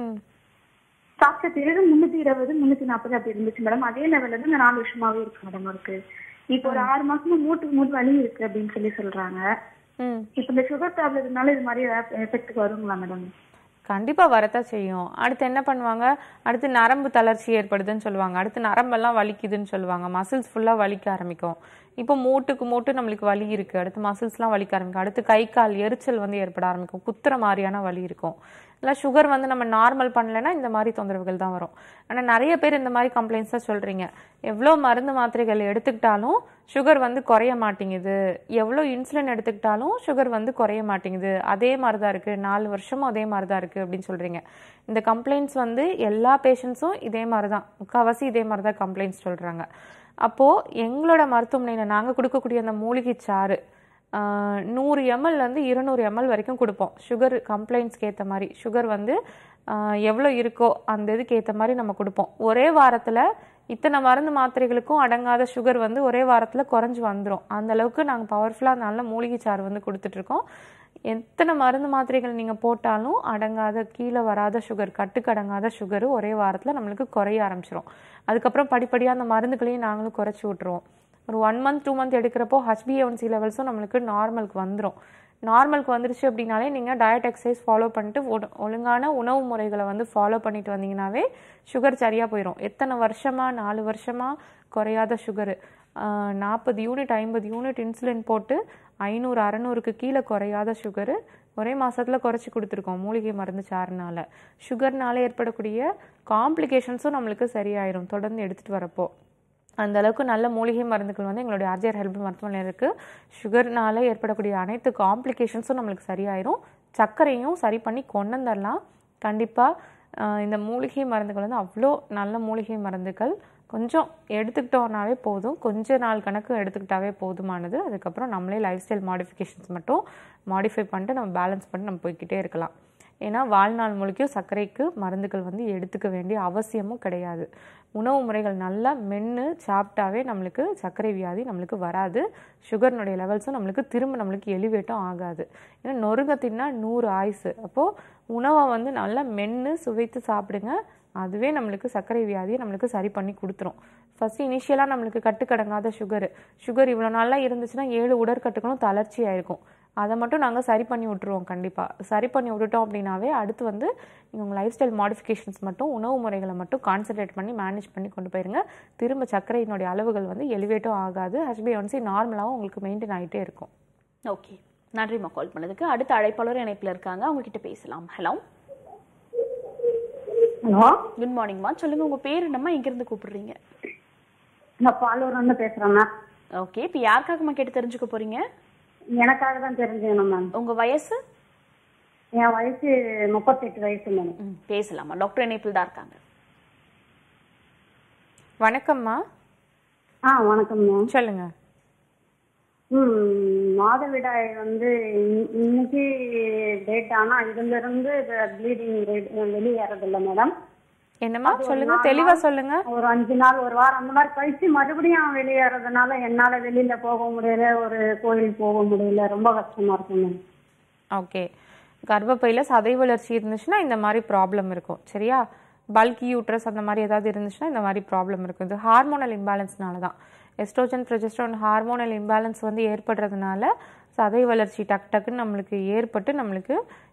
சாப்பிட்ட பிறகு முன்னூத்தி இருபது முன்னூத்தி நாற்பது அப்படி இருந்துச்சு மேடம். அதே லெவல்ல தான் இந்த நாலு வருஷமாவே இருக்கு மேடம் அவருக்கு. இப்போ ஒரு ஆறு மாசமா மூட்டுக்கு மூட்டு வலி இருக்கு அப்படின்னு சொல்லி சொல்றாங்க. இப்ப இந்த சுகர் டேப்லெட்னால இது மாதிரி எஃபெக்ட் வருங்களா மேடம்? கண்டிப்பா வரத்தான் செய்யும். அடுத்து என்ன பண்ணுவாங்க, அடுத்து நரம்பு தளர்ச்சி ஏற்படுதுன்னு சொல்லுவாங்க, அடுத்து நரம்பெல்லாம் வலிக்குதுன்னு சொல்லுவாங்க, மசில்ஸ் ஃபுல்லா வலிக்க ஆரம்பிக்கும். இப்போ மூட்டுக்கு மூட்டு நம்மளுக்கு வலி இருக்கு, அடுத்து மசில்ஸ்லாம் வலிக்க ஆரம்பிக்கும், அடுத்து கை கால் எரிச்சல் வந்து ஏற்பட ஆரம்பிக்கும், குத்துற மாதிரியான வலி இருக்கும். இல்லை சுகர் வந்து நம்ம நார்மல் பண்ணலைன்னா இந்த மாதிரி தொந்தரவுகள் தான் வரும். ஆனால் நிறைய பேர் இந்த மாதிரி கம்ப்ளைண்ட்ஸ் தான் சொல்கிறீங்க. எவ்வளோ மருந்து மாத்திரைகள் எடுத்துக்கிட்டாலும் சுகர் வந்து குறைய மாட்டேங்குது, எவ்வளோ இன்சுலின் எடுத்துக்கிட்டாலும் சுகர் வந்து குறைய மாட்டேங்குது, அதே மாதிரி தான் இருக்குது, நாலு வருஷமும் அதே மாதிரி தான் இருக்குது அப்படின்னு சொல்கிறீங்க. இந்த கம்ப்ளைண்ட்ஸ் வந்து எல்லா பேஷண்ட்ஸும் இதே மாதிரி தான், முக்கால்வாசி இதே மாதிரி தான் கம்ப்ளைண்ட்ஸ் சொல்கிறாங்க. அப்போது எங்களோட மருத்துவமனையில் நாங்கள் கொடுக்கக்கூடிய அந்த மூலிகை சாறு நூறு எம்எல்லேருந்து இருநூறு எம்எல் வரைக்கும் கொடுப்போம். சுகர் கம்ப்ளைண்ட்ஸ்க்கு ஏற்ற மாதிரி சுகர் வந்து எவ்வளோ இருக்கோ அந்த இதுக்கு ஏற்ற மாதிரி நம்ம கொடுப்போம். ஒரே வாரத்தில் இத்தனை மருந்து மாத்திரைகளுக்கும் அடங்காத சுகர் வந்து ஒரே வாரத்தில் குறைஞ்சி வந்துடும். அந்த அளவுக்கு நாங்கள் பவர்ஃபுல்லாக நல்ல மூலிகை சாறு வந்து கொடுத்துட்ருக்கோம். எத்தனை மருந்து மாத்திரைகள் நீங்கள் போட்டாலும் அடங்காத கீழே வராத சுகர், கட்டுக்கு அடங்காத சுகரு ஒரே வாரத்தில் நம்மளுக்கு குறைய ஆரம்பிச்சிடும். அதுக்கப்புறம் படிப்படியாக அந்த மருந்துகளையும் நாங்களும் குறைச்சி விட்ருவோம். ஒரு ஒன் மந்த் டூ மந்த் எடுக்கிறப்போ ஹெச்பிஏஒன்சி லெவல்ஸும் நம்மளுக்கு நார்மலுக்கு வந்துடும். நார்மலுக்கு வந்துருச்சு அப்படின்னாலே நீங்கள் டயட் எக்ஸசைஸ் ஃபாலோ பண்ணிட்டு ஒழுங்கான உணவு முறைகளை வந்து ஃபாலோ பண்ணிட்டு வந்தீங்கன்னாவே சுகர் சரியாக போயிடும். எத்தனை வருஷமாக நாலு வருஷமாக குறையாத சுகரு, நாற்பது யூனிட் ஐம்பது யூனிட் இன்சுலின் போட்டு ஐநூறு அறநூறுக்கு கீழே குறையாத சுகரு ஒரே மாதத்தில் குறைச்சி கொடுத்துருக்கோம் மூலிகை மருந்து சாறுனால. சுகர்னால ஏற்படக்கூடிய காம்ப்ளிகேஷன்ஸும் நம்மளுக்கு சரியாயிடும் தொடர்ந்து எடுத்துகிட்டு வரப்போ. அந்த அளவுக்கு நல்ல மூலிகை மருந்துகள் வந்து எங்களுடைய ஆர்ஜிஆர் ஹெர்பல் மருத்துவமனையில் இருக்குது. சுகர்னால ஏற்படக்கூடிய அனைத்து காம்ப்ளிகேஷன்ஸும் நம்மளுக்கு சரியாயிரும். சர்க்கரையும் சரி பண்ணி கொண்டு வந்துடலாம். கண்டிப்பாக இந்த மூலிகை மருந்துகள் வந்து அவ்வளோ நல்ல மூலிகை மருந்துகள். கொஞ்சம் எடுத்துக்கிட்டோன்னாவே போதும், கொஞ்ச நாள் கணக்கு எடுத்துக்கிட்டாவே போதுமானது. அதுக்கப்புறம் நம்மளே லைஃப் ஸ்டைல் மாடிஃபிகேஷன்ஸ் மட்டும் மாடிஃபை பண்ணிட்டு நம்ம பேலன்ஸ் பண்ணி நம்ம போய்கிட்டே இருக்கலாம். ஏன்னா வாழ்நாள் முழுக்கையும் சர்க்கரைக்கு மருந்துகள் வந்து எடுத்துக்க வேண்டிய அவசியமும் கிடையாது. உணவு முறைகள் நல்லா மென்று சாப்பிட்டாவே நம்மளுக்கு சர்க்கரை வியாதி நம்மளுக்கு வராது. சுகர்னுடைய லெவல்ஸும் நம்மளுக்கு திரும்ப நம்மளுக்கு எலிவேட்டும் ஆகாது. ஏன்னா நொறுங்கத்தின்னா நூறு ஆயுசு. அப்போது உணவை வந்து நல்லா மென்று சுவைத்து சாப்பிடுங்க, அதுவே நம்மளுக்கு சர்க்கரை வியாதியை நம்மளுக்கு சரி பண்ணி கொடுத்துரும். ஃபஸ்ட்டு இனிஷியலாக நம்மளுக்கு கட்டுக்கடங்காத சுகரு சுகர் இவ்வளோ நாளாக இருந்துச்சுன்னா ஏழு உடற்கட்டுகளும் தளர்ச்சி ஆயிருக்கும். அதை மட்டும் நாங்கள் சரி பண்ணி விட்டுருவோம். கண்டிப்பாக சரி பண்ணி விட்டுட்டோம் அப்படின்னாவே அடுத்து வந்து நீங்கள் உங்கள் லைஃப் ஸ்டைல் மாடிஃபிகேஷன்ஸ் மட்டும் உணவு முறைகளை மட்டும் கான்சன்ட்ரேட் பண்ணி மேனேஜ் பண்ணி கொண்டு போயிருங்க. திரும்ப சர்க்கரையினுடைய அளவுகள் வந்து எலிவேட்டும் ஆகாது, ஹெச்பிஏஒன்சி நார்மலாகவும் உங்களுக்கு மெயின்டைன் ஆகிட்டே இருக்கும். ஓகே, நன்றிம்மா கால் பண்ணதுக்கு. அடுத்த அழைப்பாளர் இணைப்பில் இருக்காங்க, அவங்க கிட்ட பேசலாம். ஹலோ ஹலோ குட் மார்னிங்மா, சொல்லுங்க உங்க பேர் என்னம்மா, எங்க இருந்து கூப்பிடுறீங்க? நான் பாலூர்ல இருந்து பேசுறேன். ஓகே, இப்போ யாருக்காகம்மா கேட்டு தெரிஞ்சுக்க போறீங்க? எனக்காக தான் தெரிஞ்சுக்கணும் மேம். உங்க வயசு? என் வயசு முப்பத்தெட்டு வயசு மேம். பேசலாமா, டாக்டர் இணைப்பில் தான் இருக்காங்க. வணக்கம்மா. ஆ வணக்கம் மேம், சொல்லுங்க. ம் மாதவிடாய் வந்து இன்னைக்கு டேட், ஆனா இதுல இருந்து ப்ளீடிங் வெளியேறது இல்லை மேடம். என்னம்மா சொல்லுங்க, தெளிவா சொல்லுங்க. ஒரு அஞ்சு நாள் ஒரு வாரம் அந்த மாதிரி கழிச்சு மறுபடியும் வெளியேறதுனால என்னால வெளியில போக முடியல, ஒரு கோயில் போக முடியல, ரொம்ப கஷ்டமா இருக்கும் மேம். ஓகே, கர்ப்பப்பையில சதை வளர்ச்சி இருந்துச்சுன்னா இந்த மாதிரி ப்ராப்ளம் இருக்கும். சரியா, பல்கி யூட்ரஸ் அந்த மாதிரி ஏதாவது இருந்துச்சுன்னா இந்த மாதிரி ப்ராப்ளம் இருக்கும். இது ஹார்மோனல் இம்பேலன்ஸ்னால தான். எஸ்ட்ரோஜன் ப்ரொஜெஸ்டரோன் ஹார்மோனல் இம்பேலன்ஸ் வந்து ஏற்படுறதுனால சதை வளர்ச்சி டக் டக்குன்னு நம்மளுக்கு ஏற்பட்டு நம்மளுக்கு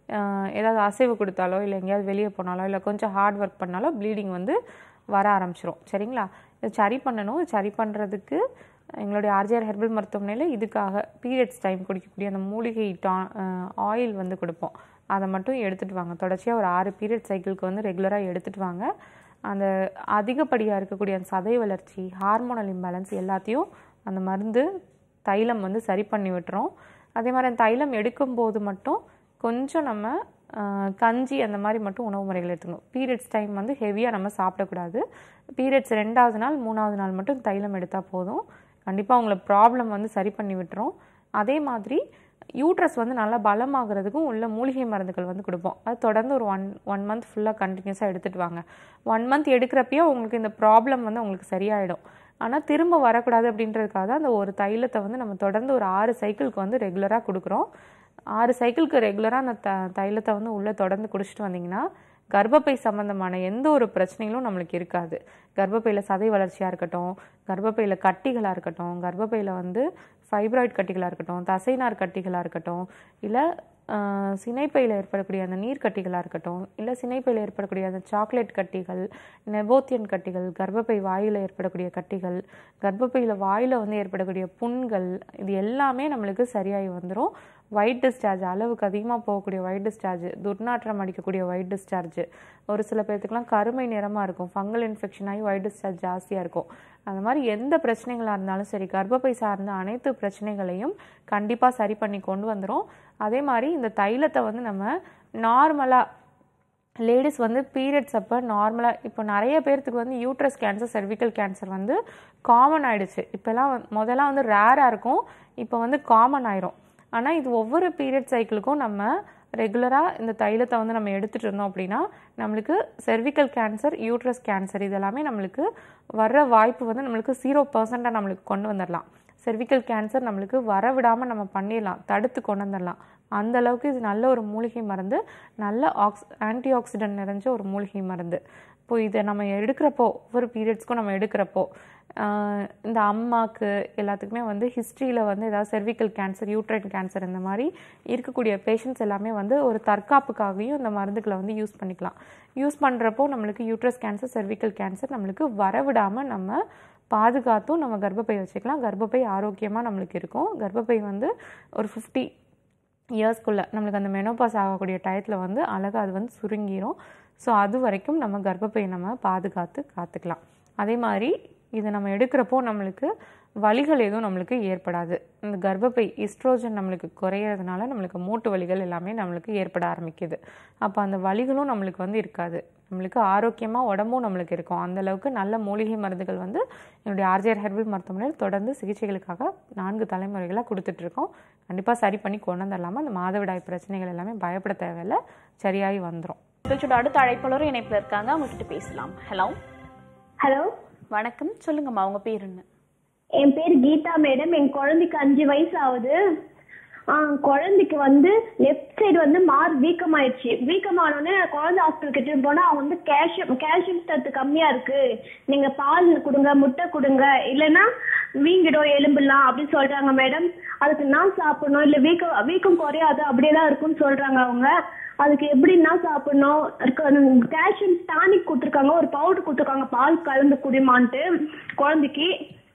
ஏதாவது அசைவு கொடுத்தாலோ இல்லை எங்கேயாவது வெளியே போனாலோ இல்லை கொஞ்சம் ஹார்ட் ஒர்க் பண்ணாலோ ப்ளீடிங் வந்து வர ஆரம்பிச்சிரும். சரிங்களா? இது சரி பண்ணணும். சரி பண்ணுறதுக்கு எங்களுடைய ஆர்ஜிஆர் ஹெர்பல் மருத்துவமனையில் இதுக்காக பீரியட்ஸ் டைம் குடிக்கக்கூடிய அந்த மூலிகை டா ஆயில் வந்து கொடுப்போம். அதை மட்டும் எடுத்துகிட்டு வாங்க. தொடர்ச்சியாக ஒரு ஆறு பீரியட் சைக்கிளுக்கு வந்து ரெகுலராக எடுத்துகிட்டு வாங்க. அந்த அதிகப்படியாக இருக்கக்கூடிய அந்த சதை வளர்ச்சி, ஹார்மோனல் இம்பேலன்ஸ் எல்லாத்தையும் அந்த மருந்து தைலம் வந்து சரி பண்ணி விட்டுரும். அதே மாதிரி அந்த தைலம் எடுக்கும்போது மட்டும் கொஞ்சம் நம்ம கஞ்சி அந்த மாதிரி மட்டும் உணவு முறைகள் எடுத்துக்கணும். பீரியட்ஸ் டைம் வந்து ஹெவியாக நம்ம சாப்பிடக்கூடாது. பீரியட்ஸ் ரெண்டாவது நாள் மூணாவது நாள் மட்டும் தைலம் எடுத்தால் போதும். கண்டிப்பாக உங்களை ப்ராப்ளம் வந்து சரி பண்ணி விட்டுரும். அதே மாதிரி யூட்ரஸ் வந்து நல்லா பலமாகிறதுக்கும் உள்ள மூலிகை மருந்துகள் வந்து கொடுப்போம். அது தொடர்ந்து ஒரு ஒன் ஒன் மந்த் ஃபுல்லாக கண்டினியூஸாக எடுத்துகிட்டு வாங்க. ஒன் மந்த் எடுக்கிறப்பயே உங்களுக்கு இந்த ப்ராப்ளம் வந்து உங்களுக்கு சரியாயிடும். ஆனால் திரும்ப வரக்கூடாது அப்படின்றதுக்காக தான் அந்த ஒரு தைலத்தை வந்து நம்ம தொடர்ந்து ஒரு ஆறு சைக்கிளுக்கு வந்து ரெகுலராக கொடுக்குறோம். ஆறு சைக்கிளுக்கு ரெகுலராக அந்த த தைலத்தை வந்து உள்ளே தொடர்ந்து குடிச்சிட்டு வந்தீங்கன்னா கர்ப்பப்பை சம்மந்தமான எந்த ஒரு பிரச்சனைகளும் நம்மளுக்கு இருக்காது. கர்ப்பப்பையில் சதை வளர்ச்சியாக இருக்கட்டும், கர்ப்பப்பையில் கட்டிகளாக இருக்கட்டும், கர்ப்பப்பையில் வந்து ஃபைப்ராய்ட் கட்டிகளாக இருக்கட்டும், தசைநார் கட்டிகளாக இருக்கட்டும், இல்லை சினைப்பையில் ஏற்படக்கூடிய அந்த நீர் கட்டிகளாக இருக்கட்டும், இல்லை சினைப்பையில் ஏற்படக்கூடிய அந்த சாக்லேட் கட்டிகள், நெபோத்தியன் கட்டிகள், கர்ப்பப்பை வாயில் ஏற்படக்கூடிய கட்டிகள், கர்ப்பப்பையில் வாயில் வந்து ஏற்படக்கூடிய புண்கள், இது எல்லாமே நம்மளுக்கு சரியாகி வந்துடும். ஒயிட் டிஸ்சார்ஜ், அளவுக்கு அதிகமாக போகக்கூடிய ஒயிட் டிஸ்சார்ஜ், துர்நாற்றம் அடிக்கக்கூடிய ஒயிட் டிஸ்சார்ஜ், ஒரு சில பேர்த்துக்குலாம் கருமை நிறமாக இருக்கும், ஃபங்கல் இன்ஃபெக்ஷன் ஆகி ஒயிட் டிஸ்சார்ஜ் ஜாஸ்தியாக இருக்கும். அந்த மாதிரி எந்த பிரச்சனைகளாக இருந்தாலும் சரி, கர்ப்பப்பை சார்ந்த அனைத்து பிரச்சனைகளையும் கண்டிப்பாக சரி பண்ணி கொண்டு வந்துடும். அதே மாதிரி இந்த தைலத்தை வந்து நம்ம நார்மலாக லேடிஸ் வந்து பீரியட்ஸ் அப்போ நார்மலாக இப்போ நிறைய பேர்த்துக்கு வந்து யூட்ரஸ் கேன்சர், செர்விக்கல் கேன்சர் வந்து காமன் ஆகிடுச்சு. இப்போலாம் முதல்லாம் வந்து ரேராக இருக்கும், இப்போ வந்து காமன் ஆயிரும். ஆனால் இது ஒவ்வொரு பீரியட் சைக்கிளுக்கும் நம்ம ரெகுலராக இந்த தைலத்தை வந்து நம்ம எடுத்துகிட்டு இருந்தோம் அப்படின்னா நம்மளுக்கு செர்விக்கல் கேன்சர், யூட்ரஸ் கேன்சர் இதெல்லாமே நம்மளுக்கு வர்ற வாய்ப்பு வந்து நம்மளுக்கு ஜீரோ பர்சன்டாக நம்மளுக்கு கொண்டு வந்துடலாம். செர்விக்கல் கேன்சர் நம்மளுக்கு வரவிடாமல் நம்ம பண்ணிடலாம், தடுத்து கொண்டு வந்துடலாம். அந்த அளவுக்கு இது நல்ல ஒரு மூலிகை மருந்து, நல்ல ஆக்ஸ் ஆன்டி ஆக்சிடென்ட் நிறைஞ்ச ஒரு மூலிகை மருந்து. இப்போ இதை நம்ம எடுக்கிறப்போ, ஒவ்வொரு பீரியட்ஸ்க்கும் நம்ம எடுக்கிறப்போ இந்த அம்மாவுக்கு எல்லாத்துக்குமே வந்து ஹிஸ்ட்ரியில் வந்து ஏதாவது செர்விக்கல் கேன்சர், யூட்ரைன் கேன்சர் இந்த மாதிரி இருக்கக்கூடிய பேஷண்ட்ஸ் எல்லாமே வந்து ஒரு தற்காப்புக்காகவும் இந்த மருந்துகளை வந்து யூஸ் பண்ணிக்கலாம். யூஸ் பண்ணுறப்போ நம்மளுக்கு யூட்ரஸ் கேன்சர், செர்விக்கல் கேன்சர் நம்மளுக்கு வரவிடாமல் நம்ம பாதுகாத்தும் நம்ம கர்ப்பப்பை வச்சுக்கலாம். கர்ப்பப்பை ஆரோக்கியமாக நம்மளுக்கு இருக்கும். கர்ப்பப்பை வந்து ஒரு ஃபிஃப்டி இயர்ஸ்க்குள்ளே நம்மளுக்கு அந்த மெனோபாஸ் ஆகக்கூடிய டயத்தில் வந்து அழகாக அது வந்து சுருங்கிரும். ஸோ அது வரைக்கும் நம்ம கர்ப்பப்பையை நம்ம பாதுகாத்து காத்துக்கலாம். அதே மாதிரி இதை நம்ம எடுக்கிறப்போ நம்மளுக்கு வலிகள் எதுவும் நம்மளுக்கு ஏற்படாது. இந்த கர்ப்பப்பை ஈஸ்ட்ரோஜன் நம்மளுக்கு குறையிறதுனால நம்மளுக்கு மூட்டு வலிகள் எல்லாமே நம்மளுக்கு ஏற்பட ஆரம்பிக்குது. அப்போ அந்த வலிகளும் நம்மளுக்கு வந்து இருக்காது. நம்மளுக்கு ஆரோக்கியமாக உடம்பும் நம்மளுக்கு இருக்கும். அந்தளவுக்கு நல்ல மூலிகை மருந்துகள் வந்து என்னுடைய ஆர்ஜிஆர் ஹெர்பல் மருத்துவமனையில் தொடர்ந்து சிகிச்சைகளுக்காக நான்கு தலைமுறைகளாக கொடுத்துட்ருக்கோம். கண்டிப்பாக சரி பண்ணி கொண்டு வந்துடலாமா? அந்த மாதவிடாய் பிரச்சனைகள் எல்லாமே பயப்பட தேவையில்லை, சரியாகி வந்துடும். அடுத்த அழைப்பாளரும் இணைப்பில் இருக்காங்க, அவங்ககிட்ட பேசலாம். ஹலோ ஹலோ வணக்கம், சொல்லுங்கம்மா, உங்க பேர் என்ன? என் பேர் கீதா மேடம். என் குழந்தைக்கு அஞ்சு வயசு ஆகுது. குழந்தைக்கு வந்து லெஃப்ட் சைடு வந்து மார் வீக்கமாயிடுச்சு. வீக்கமானோடனே குழந்தை ஹாஸ்பிட்டல் கிட்ட போனா அவங்க வந்து கால்சியம் கால்சியம் சத்து கம்மியா இருக்கு, நீங்க பால் கொடுங்க, முட்டை கொடுங்க, இல்லைன்னா வீங்கிடும் எலும்புலாம் அப்படின்னு சொல்றாங்க மேடம். அதுக்கு நான் சாப்பிடணும், இல்ல வீக்கம் வீக்கம் குறையாது அப்படியேதான் இருக்குன்னு சொல்றாங்க அவங்க. அதுக்கு எப்படின்னா சாப்பிடணும்? கால்சியம் டானிக் கொடுத்துருக்காங்க, ஒரு பவுடர் கொடுத்துருக்காங்க, பால் கலந்து குடிமான்ட்டு குழந்தைக்கு.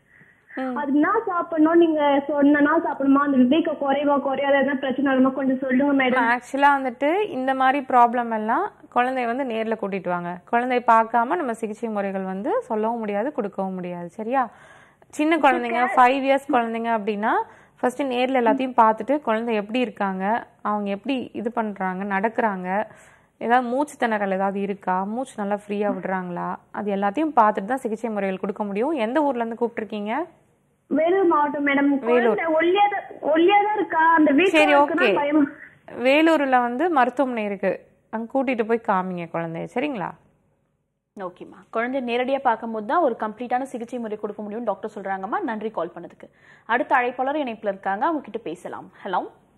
அது என்ன சாப்பிடணும் நீங்க சொன்னா சாப்பிடணுமா? அந்த வீக்கம் குறைவா குறையாத எதாவது பிரச்சனை வருமா கொஞ்சம் சொல்லுங்க மேடம். ஆக்சுவலா வந்துட்டு இந்த மாதிரி ப்ராப்ளம் எல்லாம் குழந்தைய வந்து நேர்ல கூட்டிட்டு வாங்க. குழந்தைய பார்க்காம நம்ம சிகிச்சை முறைகள் வந்து சொல்லவும் முடியாது, கொடுக்கவும் முடியாது. சரியா? சின்ன குழந்தைங்க ஃபைவ் இயர்ஸ் குழந்தைங்க அப்படின்னா ஃபர்ஸ்ட் நேர்ல எல்லாத்தையும் பார்த்துட்டு குழந்தை எப்படி இருக்காங்க, அவங்க எப்படி இது பண்றாங்க, நடக்கிறாங்க, ஏதாவது மூச்சு திணறல் ஏதாவது இருக்கா, மூச்சு நல்லா ஃப்ரீயா விடுறாங்களா, அது எல்லாத்தையும் பார்த்துட்டு தான் சிகிச்சை முறைகள் கொடுக்க முடியும். எந்த ஊர்ல இருந்து கூப்பிட்டுருக்கீங்க? வேலூர் மாவட்டம் மேடம். வேலூர் ஒல்லியாதான் இருக்கா அந்த வீட்ல. சரி, ஓகே. வேலூர்ல வந்து மருத்துவமனை இருக்கு, அங்க கூட்டிட்டு போய் காமிங்க குழந்தைய. சரிங்களா? ஓகேம்மா. குழந்தை நேரடியா பார்க்கும்போது தான் ஒரு கம்ப்ளீட்டான சிகிச்சை முறை கொடுக்க முடியும் டாக்டர் சொல்றாங்கம்மா. நன்றி கால் பண்ணதுக்கு. அடுத்த அழைப்பாளர் இணைப்புல இருக்காங்க, அவங்க கிட்ட பேசலாம். Hello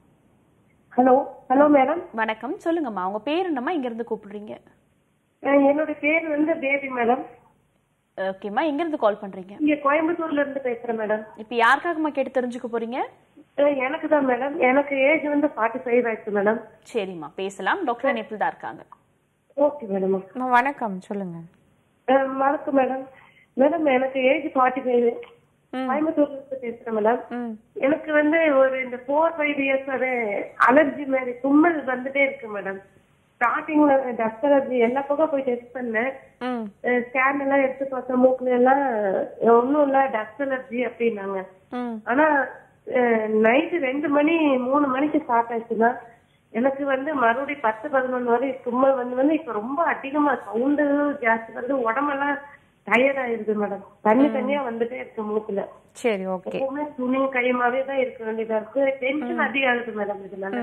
hello hello madam. வணக்கம், சொல்லுங்கம்மா, உங்க பேர் என்னம்மா, இங்க இருந்து கூப்பிடுறீங்க? என்னோட பேர் வந்து பேபி மேடம். ஓகேம்மா, எங்க இருந்து கால் பண்றீங்க? இங்க கோயம்புத்தூர்ல இருந்து பேசுறேன் மேடம். இப்ப யாருக்காகமா கேட்டு தெரிஞ்சுக்க போறீங்க? எனக்கு தான் மேடம். எனக்கு ஏஜ் வந்து ஃபார்ட்டி ஃபைவ் ஆயிடுச்சு மேடம். சரிம்மா, பேசலாம். டாக்டர் இணைப்பில் தான் இருக்காங்க. Okay madam. வணக்கம், சொல்லுங்க. வணக்கம் மேடம். மேடம் எனக்கு ஏஜ் ஃபார்ட்டி ஃபைவ், கோயம்புத்தூர்ல இருந்து பேசுறேன் மேடம். எனக்கு வந்து ஒரு இந்த ஃபோர் ஃபைவ் இயர்ஸ் அது அலர்ஜி மாதிரி தும்மல் வந்துட்டே இருக்கு மேடம். ஸ்டார்டிங்ல டஸ்ட் அலர்ஜி எல்லா பக்கம் போய் டெஸ்ட் பண்ணேன், ஸ்கேன் எல்லாம் எடுத்து பார்த்தேன், மூக்குல எல்லாம் ஒன்னும் இல்ல டஸ்ட் அலர்ஜி அப்படின்னாங்க. ஆனா நைட்டு ரெண்டு மணி மூணு மணிக்கு ஸ்டார்ட் ஆயிடுச்சுன்னா எனக்கு வந்து மறுபடியும் பத்து பதினொன்று வரை தும்மல் வந்து வந்து இப்ப ரொம்ப அதிகமா சவுண்டு ஜாஸ்தி வந்து உடம்பெல்லாம் டயர்ட் ஆயிருது மேடம். தண்ணி தண்ணியா வந்துட்டே இருக்கு மூக்குல. சரி, ஓகே. எப்பவுமே துணி கைமாவே தான் இருக்க வேண்டியதா இருக்கு. டென்ஷன் அதிகம் ஆகுது மேடம். இதனால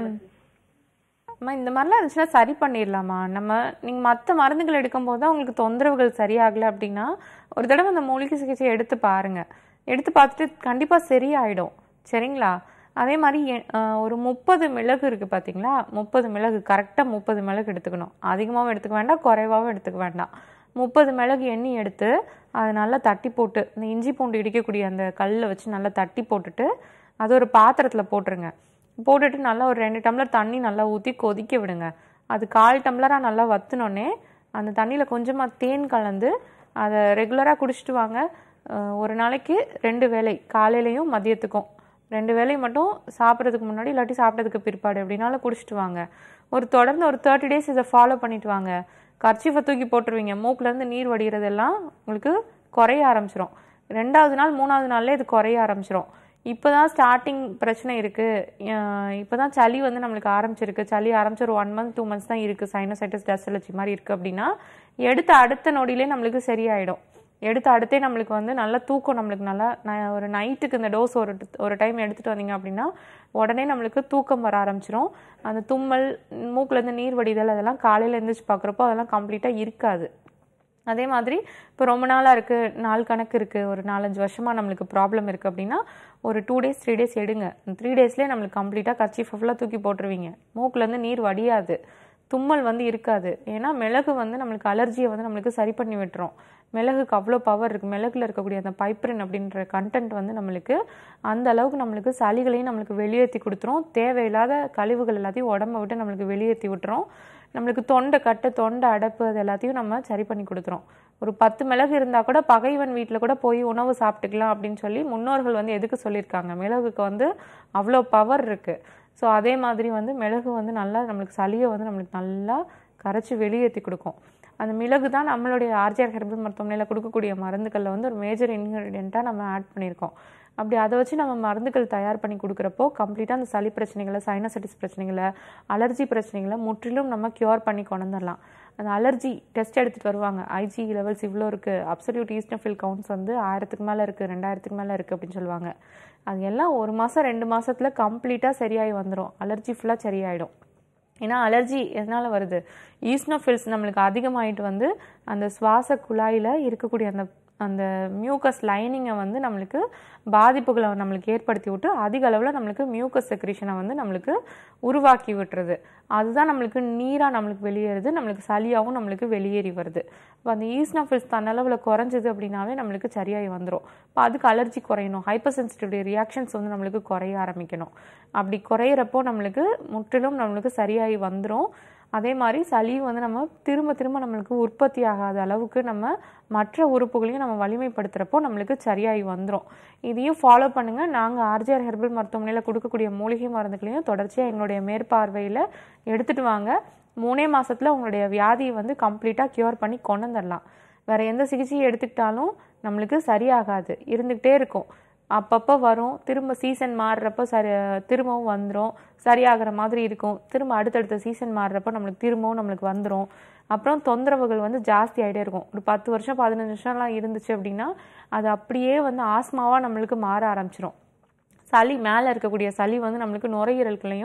இந்த மாதிரிலாம் இருந்துச்சுன்னா சரி பண்ணிடலாமா? நம்ம நீங்கள் மற்ற மருந்துகள் எடுக்கும் போது தான் உங்களுக்கு தொந்தரவுகள் சரியாகலை அப்படின்னா ஒரு தடவை அந்த மூலிகை சிகிச்சை எடுத்து பாருங்க. எடுத்து பார்த்துட்டு கண்டிப்பாக சரியாயிடும். சரிங்களா? அதே மாதிரி ஒரு முப்பது மிளகு இருக்குது பார்த்தீங்களா? முப்பது மிளகு கரெக்டாக முப்பது மிளகு எடுத்துக்கணும். அதிகமாகவும் எடுத்துக்க வேண்டாம், குறைவாகவும் எடுத்துக்க வேண்டாம். முப்பது மிளகு எண்ணி எடுத்து அதை நல்லா தட்டி போட்டு இந்த இஞ்சி பூண்டு இடிக்கக்கூடிய அந்த கல்லை வச்சு நல்லா தட்டி போட்டுட்டு அது ஒரு பாத்திரத்தில் போட்டுருங்க. போட்டுட்டு நல்லா ஒரு ரெண்டு டம்ளர் தண்ணி நல்லா ஊற்றி கொதிக்க விடுங்க. அது கால் டம்ளராக நல்லா வற்றினோடனே அந்த தண்ணியில் கொஞ்சமாக தேன் கலந்து அதை ரெகுலராக குடிச்சிட்டு வாங்க. ஒரு நாளைக்கு ரெண்டு வேளை, காலையிலையும் மதியத்துக்கும் ரெண்டு வேளை மட்டும், சாப்பிட்றதுக்கு முன்னாடி இல்லாட்டி சாப்பிட்டதுக்கு பிற்பாடு அப்படின்னாலும் குடிச்சிட்டு வாங்க. ஒரு தொடர்ந்து ஒரு தேர்ட்டி டேஸ் இதை ஃபாலோ பண்ணிட்டு வாங்க. கர்ச்சீஃபை தூக்கி போட்டுருவீங்க, மூக்குலேருந்து நீர் வடிகிறதெல்லாம் உங்களுக்கு குறைய ஆரம்பிச்சிடும். ரெண்டாவது நாள் மூணாவது நாள்லேயே இது குறைய ஆரம்பிச்சிடும். இப்போ தான் ஸ்டார்டிங் பிரச்சனை இருக்குது, இப்போ தான் சளி வந்து நம்மளுக்கு ஆரம்பிச்சிருக்கு, சளி ஆரம்பிச்சு ஒரு ஒன் மந்த் டூ மந்த்ஸ் தான் இருக்குது, சைனசைட்டிஸ் டஸ்ட் அலர்ஜி மாதிரி இருக்குது அப்படின்னா எடுத்த அடுத்த நொடியிலே நம்மளுக்கு சரியாயிடும். எடுத்து அடுத்தே நம்மளுக்கு வந்து நல்லா தூக்கம், நம்மளுக்கு நல்லா ஒரு நைட்டுக்கு இந்த டோஸ் ஒரு ஒரு டைம் எடுத்துகிட்டு வந்தீங்க அப்படின்னா உடனே நம்மளுக்கு தூக்கம் வர ஆரம்பிச்சிடும். அந்த தும்மல், மூக்குலேருந்து நீர் வடிதல் அதெல்லாம் காலையில் எழுந்திரிச்சு பார்க்குறப்போ அதெல்லாம் கம்ப்ளீட்டாக இருக்காது. அதே மாதிரி இப்போ ரொம்ப நாளாக இருக்குது, நாள் கணக்கு இருக்குது, ஒரு நாலஞ்சு வருஷமாக நம்மளுக்கு ப்ராப்ளம் இருக்குது அப்படின்னா ஒரு டூ டேஸ் த்ரீ டேஸ் எடுங்க. த்ரீ டேஸ்லேயே நம்மளுக்கு கம்ப்ளீட்டாக கர்ச்சீஃப் ஃபுல்லாக தூக்கி போட்டுருவீங்க. மூக்குலேருந்து நீர் வடியாது, தும்மல் வந்து இருக்காது. ஏன்னா மிளகு வந்து நம்மளுக்கு அலர்ஜியை வந்து நம்மளுக்கு சரி பண்ணி விட்டுரும். மிளகுக்கு அவ்வளோ பவர் இருக்குது. மிளகுல இருக்கக்கூடிய அந்த பைப்ரின் அப்படின்ற கண்டென்ட் வந்து நம்மளுக்கு அந்த அளவுக்கு நம்மளுக்கு சளிகளையும் நம்மளுக்கு வெளியேற்றி கொடுத்துரும். தேவையில்லாத கழிவுகள் எல்லாத்தையும் உடம்பை விட்டு நம்மளுக்கு வெளியேற்றி விட்டுரும். நம்மளுக்கு தொண்டை கட்டு, தொண்டை அடைப்பு அது எல்லாத்தையும் நம்ம சரி பண்ணி கொடுத்துரும். ஒரு பத்து மிளகு இருந்தால் கூட பகைவன் வீட்டில் கூட போய் உணவு சாப்பிட்டுக்கலாம் அப்படின்னு சொல்லி முன்னோர்கள் வந்து எதுக்கு சொல்லியிருக்காங்க? மிளகுக்கு வந்து அவ்வளோ பவர் இருக்குது. ஸோ அதே மாதிரி வந்து மிளகு வந்து நல்லா நம்மளுக்கு சளியை வந்து நம்மளுக்கு நல்லா கரைச்சி வெளியேற்றி கொடுக்கும். அந்த மிளகு தான் நம்மளுடைய ஆர்ஜிஆர் ஹெர்பல் மருத்துவமனையில் கொடுக்கக்கூடிய மருந்துகளில் வந்து ஒரு மேஜர் இன்க்ரீடியண்ட்டாக நம்ம ஆட் பண்ணியிருக்கோம். அப்படி அதை வச்சு நம்ம மருந்துகள் தயார் பண்ணி கொடுக்குறப்போ கம்ப்ளீட்டாக அந்த சளி பிரச்சனைகளை, சைனசைட்டிஸ் பிரச்சனைகளை, அலர்ஜி பிரச்சனைகளை முற்றிலும் நம்ம க்யூர் பண்ணி கொண்டு வந்துடலாம். அந்த அலர்ஜி டெஸ்ட் எடுத்துகிட்டு வருவாங்க. ஐஜி லெவல்ஸ் இவ்வளோ இருக்குது, அப்சல்யூட் ஈஸ்னோஃபில் கவுண்ட்ஸ் வந்து ஆயிரத்துக்கு மேலே இருக்குது, ரெண்டாயிரத்துக்கு மேலே இருக்குது அப்படின்னு சொல்லுவாங்க. அது எல்லாம் ஒரு மாதம் ரெண்டு மாதத்தில் கம்ப்ளீட்டாக சரியாகி வந்துடும். அலர்ஜி ஃபுல்லாக சரியாயிடும். ஏன்னா அலர்ஜி எதனால் வருது? ஈஸ்னோஃபில்ஸ் நம்மளுக்கு அதிகமாகிட்டு வந்து அந்த சுவாச குழாயில் இருக்கக்கூடிய அந்த அந்த மியூக்கஸ் லைனிங்கை வந்து நம்மளுக்கு பாதிப்புகளை நம்மளுக்கு ஏற்படுத்தி விட்டு அதிக அளவில் நம்மளுக்கு மியூக்கஸ் செக்ரீஷனை வந்து நம்மளுக்கு உருவாக்கி விட்டுருது. அதுதான் நம்மளுக்கு நீராக நம்மளுக்கு வெளியேறுது, நம்மளுக்கு சளியாகவும் நம்மளுக்கு வெளியேறி வருது. இப்போ அந்த ஈஸ்னோஃபில்ஸ் தன்னளவில் குறைஞ்சிது அப்படின்னாவே நம்மளுக்கு சரியாகி வந்துடும். இப்போ அதுக்கு அலர்ஜி குறையணும், ஹைப்பர் சென்சிட்டிவிட்டி ரியாக்ஷன்ஸ் வந்து நம்மளுக்கு குறைய ஆரம்பிக்கணும். அப்படி குறையிறப்போ நம்மளுக்கு முற்றிலும் நம்மளுக்கு சரியாகி வந்துடும். அதே மாதிரி சளி வந்து நம்ம திரும்ப திரும்ப நம்மளுக்கு உற்பத்தி ஆகாத அளவுக்கு நம்ம மற்ற உறுப்புகளையும் நம்ம வலிமைப்படுத்துகிறப்போ நம்மளுக்கு சரியாகி வந்துடும். இதையும் ஃபாலோ பண்ணுங்கள். நாங்கள் ஆர்ஜிஆர் ஹெர்பல் மருத்துவமனையில் கொடுக்கக்கூடிய மூலிகை மருந்துகளையும் தொடர்ச்சியாக எங்களுடைய மேற்பார்வையில் எடுத்துகிட்டு வாங்க. மூணே மாதத்தில் உங்களுடைய வியாதியை வந்து கம்ப்ளீட்டாக க்யூர் பண்ணி கொண்டு வந்துடலாம். வேறு எந்த சிகிச்சையை எடுத்துக்கிட்டாலும் நம்மளுக்கு சரியாகாது, இருந்துக்கிட்டே இருக்கும். அப்பப்போ வரும், திரும்ப சீசன் மாறுறப்போ சரி திரும்பவும் வந்துடும், சரியாகிற மாதிரி இருக்கும். திரும்ப அடுத்தடுத்த சீசன் மாறுறப்போ நம்மளுக்கு திரும்பவும் நம்மளுக்கு வந்துடும். அப்புறம் தொந்தரவுகள் வந்து ஜாஸ்தி ஆகிட்டே இருக்கும். ஒரு பத்து வருஷம் பதினஞ்சு வருஷம்லாம் இருந்துச்சு அப்படின்னா அது அப்படியே வந்து ஆஸ்மாவாக நம்மளுக்கு மாற ஆரம்பிச்சிடும். சளி மேலே இருக்கக்கூடிய சளி வந்து நம்மளுக்கு நுரையீரல்களையும்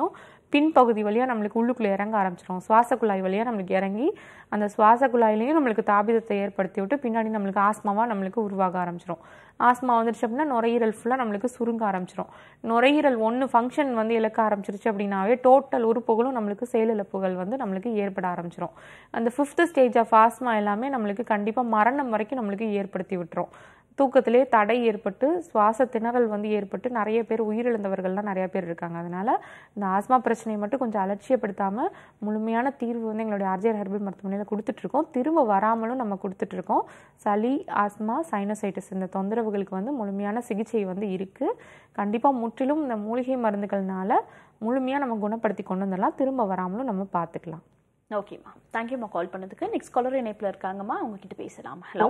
பின்பகுதி வழியாக நம்மளுக்கு உள்ளுக்குள்ளே இறங்க ஆரம்பிச்சிடும். சுவாச குழாய் வழியாக நம்மளுக்கு இறங்கி அந்த சுவாச குழாயிலையும் நம்மளுக்கு தாபிதத்தை ஏற்படுத்தி விட்டு பின்னாடி நம்மளுக்கு ஆஸ்மாவாக நம்மளுக்கு உருவாக ஆரம்பிச்சிடும். ஆஸ்மா வந்துருச்சு அப்படின்னா நுரையீரல் ஃபுல்லாக நம்மளுக்கு சுருங்க ஆரம்பிச்சிடும். நுரையீரல் ஒன்று ஃபங்க்ஷன் வந்து இழக்க ஆரம்பிச்சிருச்சு அப்படின்னாவே டோட்டல் உறுப்புகளும் நம்மளுக்கு செயலிழப்புகள் வந்து நம்மளுக்கு ஏற்பட ஆரம்பிச்சிடும். அந்த ஃபிஃப்த் ஸ்டேஜ் ஆஃப் ஆஸ்மா எல்லாமே நம்மளுக்கு கண்டிப்பாக மரணம் வரைக்கும் நம்மளுக்கு ஏற்படுத்தி விட்டுரும். தூக்கத்திலே தடை ஏற்பட்டு சுவாச திணறல் வந்து ஏற்பட்டு நிறைய பேர் உயிரிழந்தவர்கள்லாம் நிறைய பேர் இருக்காங்க. அதனால இந்த ஆஸ்மா பிரச்சனையை மட்டும் கொஞ்சம் அலட்சியப்படுத்தாமல் முழுமையான தீர்வு வந்து எங்களுடைய ஆர்ஜிஆர் ஹெர்பல் மருத்துவமனையில் கொடுத்துட்ருக்கோம். திரும்ப வராமலும் நம்ம கொடுத்துட்ருக்கோம். சளி, ஆஸ்மா, சைனசைட்டிஸ் இந்த தொந்தரவுகளுக்கு வந்து முழுமையான சிகிச்சை வந்து இருக்குது. கண்டிப்பாக முற்றிலும் இந்த மூலிகை மருந்துகள்னால முழுமையாக நம்ம குணப்படுத்தி கொண்டு வந்துடலாம். திரும்ப வராமலும் நம்ம பார்த்துக்கலாம். ஓகேம்மா, தேங்க்யூம்மா கால் பண்ணதுக்கு. நெக்ஸ்ட் காலர் இணைப்பில் இருக்காங்கம்மா, அவங்ககிட்ட பேசலாம். Hello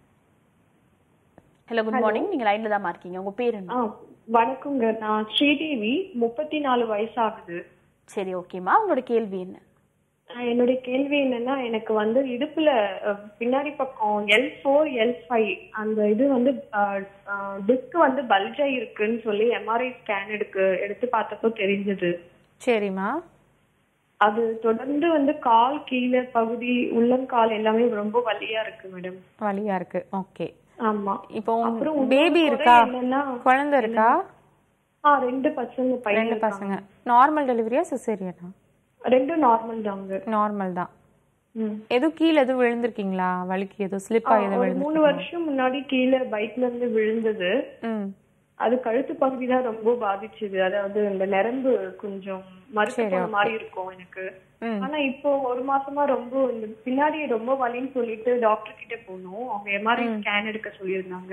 hello good morning. நீங்க லைன்ல தான் இருக்கீங்க. உங்க பேர் என்ன? வணக்கங்க, நான் ஸ்ரீதேவி, முப்பத்தி நாலு வயசு ஆகுது. சரி, ஓகேம்மா, உங்களோட கேள்வி என்ன? என்னுடைய கேள்வி என்னன்னா, எனக்கு வந்து இடுப்புல பின்னாடி பக்கம் எல் ஃபோர் எல் ஃபைவ் அந்த இது வந்து டிஸ்க் வந்து பல்ஜ் ஆயிருக்குன்னு சொல்லி எம்ஆர்ஐ ஸ்கேன் எடுக்கு எடுத்து பார்த்தப்போ தெரிஞ்சது. சரிம்மா. அது தொடர்ந்து வந்து கால் கீழே பகுதி உள்ளங்கால் எல்லாமே ரொம்ப வலியா இருக்கு மேடம். வலியா இருக்கு. ஓகே. ஆமா. இப்போ பேபி இருக்கா? குழந்தை இருக்கா? ஆ, ரெண்டு பசங்க பையன். ரெண்டு பசங்க. நார்மல் டெலிவரியா சிசேரியனா? ரெண்டும் நார்மல் தாங்க. நார்மல் தான். எதுவும் கீழே எதுவும் விழுந்திருக்கீங்களா? வலிக்கு எதுவும் ஸ்லிப் ஆகி எதுவும் விழுந்து? மூணு வருஷம் முன்னாடி கீழே பைக்ல இருந்து விழுந்தது. அது கழுத்து பகுதி தான் ரொம்ப பாதிச்சது. அதாவது இந்த நரம்பு கொஞ்சம் மறுத்து போன மாதிரி இருக்கும் எனக்கு. ஆனா இப்போ ஒரு மாசமா ரொம்ப இந்த பின்னாடி ரொம்ப வலின்னு சொல்லிட்டு டாக்டர் கிட்ட போனோம். அவங்க எம்ஆர்ஐ ஸ்கேன் எடுக்க சொல்லியிருந்தாங்க.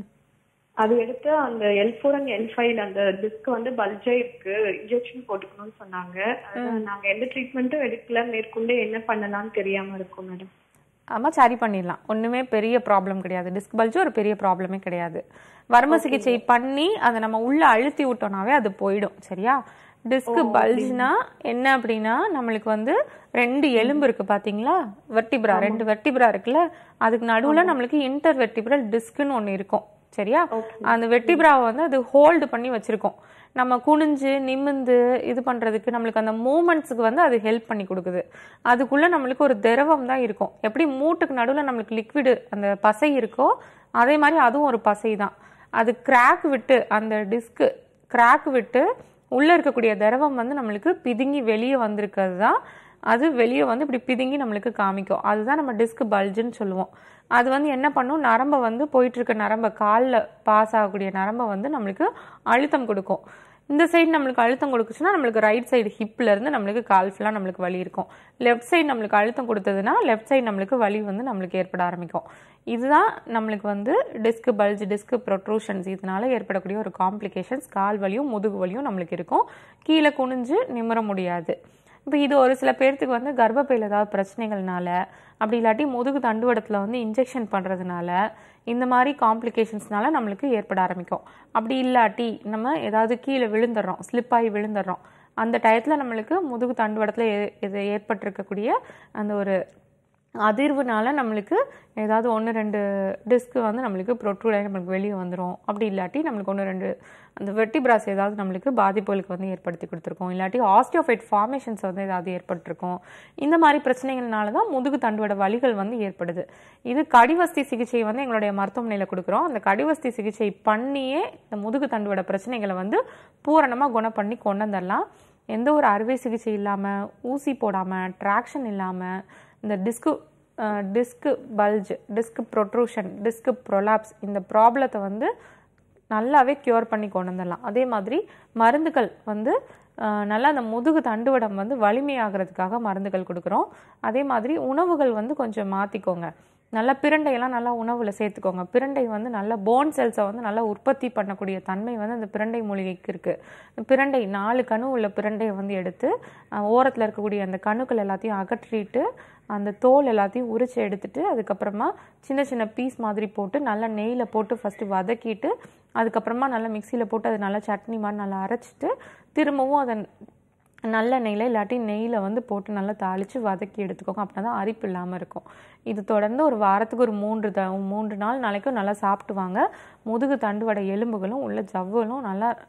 அது எடுத்து அந்த L four and L five அந்த டிஸ்க் வந்து பல்ஜா இருக்கு, இன்ஜெக்ஷன் போட்டுக்கணும்னு சொன்னாங்க. நாங்க எந்த ட்ரீட்மெண்ட்டும் எடுக்கல. மேற்கொண்டு என்ன பண்ணலாம்னு தெரியாம இருக்கும் மேடம். ஆமா, சரி பண்ணிடலாம். ஒண்ணுமே பெரிய ப்ராப்ளம் கிடையாது. டிஸ்க் பல்ஜ் ஒரு பெரிய ப்ராப்ளமே கிடையாது. வர்ம சிகிச்சை பண்ணி அதை நம்ம உள்ள அழுத்தி விட்டோம்னாவே அது போயிடும். சரியா? டிஸ்க் பல்ஜ்னா என்ன அப்படின்னா, நம்மளுக்கு வந்து ரெண்டு எலும்பு இருக்கு பாத்தீங்களா, வெர்டிப்ரா, ரெண்டு வெர்டிப்ரா இருக்குல்ல, அதுக்கு நடுவுல நம்மளுக்கு இன்டர் வெர்டிப்ரல் டிஸ்க்னு ஒண்ணு இருக்கும். சரியா? அந்த வெர்டிப்ராவை வந்து அது ஹோல்டு பண்ணி வச்சிருக்கோம். நம்ம குனிஞ்சு நிமிந்து இது பண்றதுக்கு நம்மளுக்கு அந்த மூமெண்ட்ஸுக்கு வந்து அது ஹெல்ப் பண்ணி கொடுக்குது. அதுக்குள்ள நம்மளுக்கு ஒரு திரவம் தான் இருக்கும். எப்படி மூட்டுக்கு நடுவுல நம்மளுக்கு லிக்விடு அந்த பசை இருக்கோ அதே மாதிரி அதுவும் ஒரு பசை தான். அது கிராக் விட்டு அந்த டிஸ்க் கிராக் விட்டு உள்ள இருக்கக்கூடிய திரவம் வந்து நம்மளுக்கு பிதுங்கி வெளியே வந்திருக்கிறது தான். அது வெளியே வந்து இப்படி பிதுங்கி நம்மளுக்கு காமிக்கும். அதுதான் நம்ம டிஸ்க் பல்ஜுன்னு சொல்லுவோம். அது வந்து என்ன பண்ணும், நரம்பை வந்து போயிட்டு இருக்க நரம்பை, காலில் பாஸ் ஆகக்கூடிய நரம்பை வந்து நம்மளுக்கு அழுத்தம் கொடுக்கும். இந்த சைடு நம்மளுக்கு அழுத்தம் கொடுக்குச்சுன்னா நம்மளுக்கு ரைட் சைடு ஹிப்ல இருந்து நம்மளுக்கு கால் ஃபுல்லாக நம்மளுக்கு வலி இருக்கும். லெஃப்ட் சைடு நம்மளுக்கு அழுத்தம் கொடுத்ததுன்னா லெஃப்ட் சைடு நம்மளுக்கு வலி வந்து நம்மளுக்கு ஏற்பட ஆரம்பிக்கும். இதுதான் நம்மளுக்கு வந்து டிஸ்க் பல்ஜ், டிஸ்க் ப்ரொட்ரூஷன்ஸ், இதனால ஏற்படக்கூடிய ஒரு காம்ப்ளிகேஷன்ஸ். கால் வலியும் முதுகு வலியும் நம்மளுக்கு இருக்கும். கீழே குனிஞ்சு நிமிர முடியாது. இப்போ இது ஒரு சில பேர்த்துக்கு வந்து கர்ப்பப்பையில் ஏதாவது பிரச்சனைகள்னால, அப்படி இல்லாட்டி முதுகு தண்டுவடத்தில் வந்து இன்ஜெக்ஷன் பண்ணுறதுனால, இந்த மாதிரி காம்ப்ளிகேஷன்ஸ்னால நம்மளுக்கு ஏற்பட ஆரம்பிக்கும். அப்படி இல்லாட்டி நம்ம ஏதாவது கீழே விழுந்துடுறோம், ஸ்லிப்பாகி விழுந்துடுறோம், அந்த டயத்தில் நம்மளுக்கு முதுகு தண்டுவடத்தில் இது ஏற்பட்டிருக்கக்கூடிய அந்த ஒரு அதிர்வுனால நம்மளுக்கு ஏதாவது ஒன்று ரெண்டு டிஸ்க்கு வந்து நம்மளுக்கு ப்ரொட்ரூட் ஆகி நம்மளுக்கு வெளியே வந்துடும். அப்படி இல்லாட்டி நம்மளுக்கு ஒன்று ரெண்டு அந்த வெர்டிப்ராஸ் ஏதாவது நம்மளுக்கு பாதிப்புகளுக்கு வந்து ஏற்படுத்தி கொடுத்துருக்கோம். இல்லாட்டி ஆஸ்டியோஃபைட் ஃபார்மேஷன்ஸ் வந்து ஏதாவது ஏற்பட்டிருக்கும். இந்த மாதிரி பிரச்சனைகள்னால தான் முதுகு தண்டுவட வலிகள் வந்து ஏற்படுது. இது கடிவஸ்தி சிகிச்சை வந்து எங்களுடைய மருத்துவமனையில் கொடுக்குறோம். அந்த கடிவஸ்தி சிகிச்சை பண்ணியே இந்த முதுகு தண்டுவட பிரச்சனைகளை வந்து பூரணமாக குணம் பண்ணி கொண்டு வந்துடலாம். எந்த ஒரு அறுவை சிகிச்சை இல்லாமல், ஊசி போடாமல், ட்ராக்ஷன் இல்லாமல் இந்த disc disc bulge, disc protrusion, disc prolapse இந்த ப்ராப்ளத்தை வந்து நல்லாவே க்யூர் பண்ணி கொண்டு வந்துடலாம். அதே மாதிரி மருந்துகள் வந்து நல்லா அந்த முதுகு தண்டுவடம் வந்து வலிமையாகிறதுக்காக மருந்துகள் கொடுக்குறோம். அதே மாதிரி உணவுகள் வந்து கொஞ்சம் மாற்றிக்கோங்க. நல்லா பிரண்டையெல்லாம் நல்லா உணவில் சேர்த்துக்கோங்க. பிரண்டை வந்து நல்லா போன் செல்ஸை வந்து நல்லா உற்பத்தி பண்ணக்கூடிய தன்மை வந்து அந்த பிரண்டை மூலிகைக்கு இருக்குது. பிரண்டை நாலு கணு உள்ள பிரண்டையை வந்து எடுத்து ஓரத்தில் இருக்கக்கூடிய அந்த கணுக்கள் எல்லாத்தையும் அகற்றிட்டு அந்த தோல் எல்லாத்தையும் உரிச்சு எடுத்துட்டு அதுக்கப்புறமா சின்ன சின்ன பீஸ் மாதிரி போட்டு நல்லா நெய்யில் போட்டு ஃபஸ்ட்டு வதக்கிட்டு அதுக்கப்புறமா நல்லா மிக்சியில் போட்டு அதை நல்லா சட்னி மாதிரி நல்லா அரைச்சிட்டு திரும்பவும் அதை நல்ல நெய்யில் இல்லாட்டி நெய்யில் வந்து போட்டு நல்லா தாளித்து வதக்கி எடுத்துக்கோங்க. அப்படின்னா தான் அரிப்பு இல்லாமல் இருக்கும். இது தொடர்ந்து ஒரு வாரத்துக்கு ஒரு மூன்று த மூன்று நாள் நாளைக்கும் நல்லா சாப்பிட்டு வாங்க. முதுகு தண்டுவடை எலும்புகளும் உள்ள ஜவ்வுகளும் நல்லா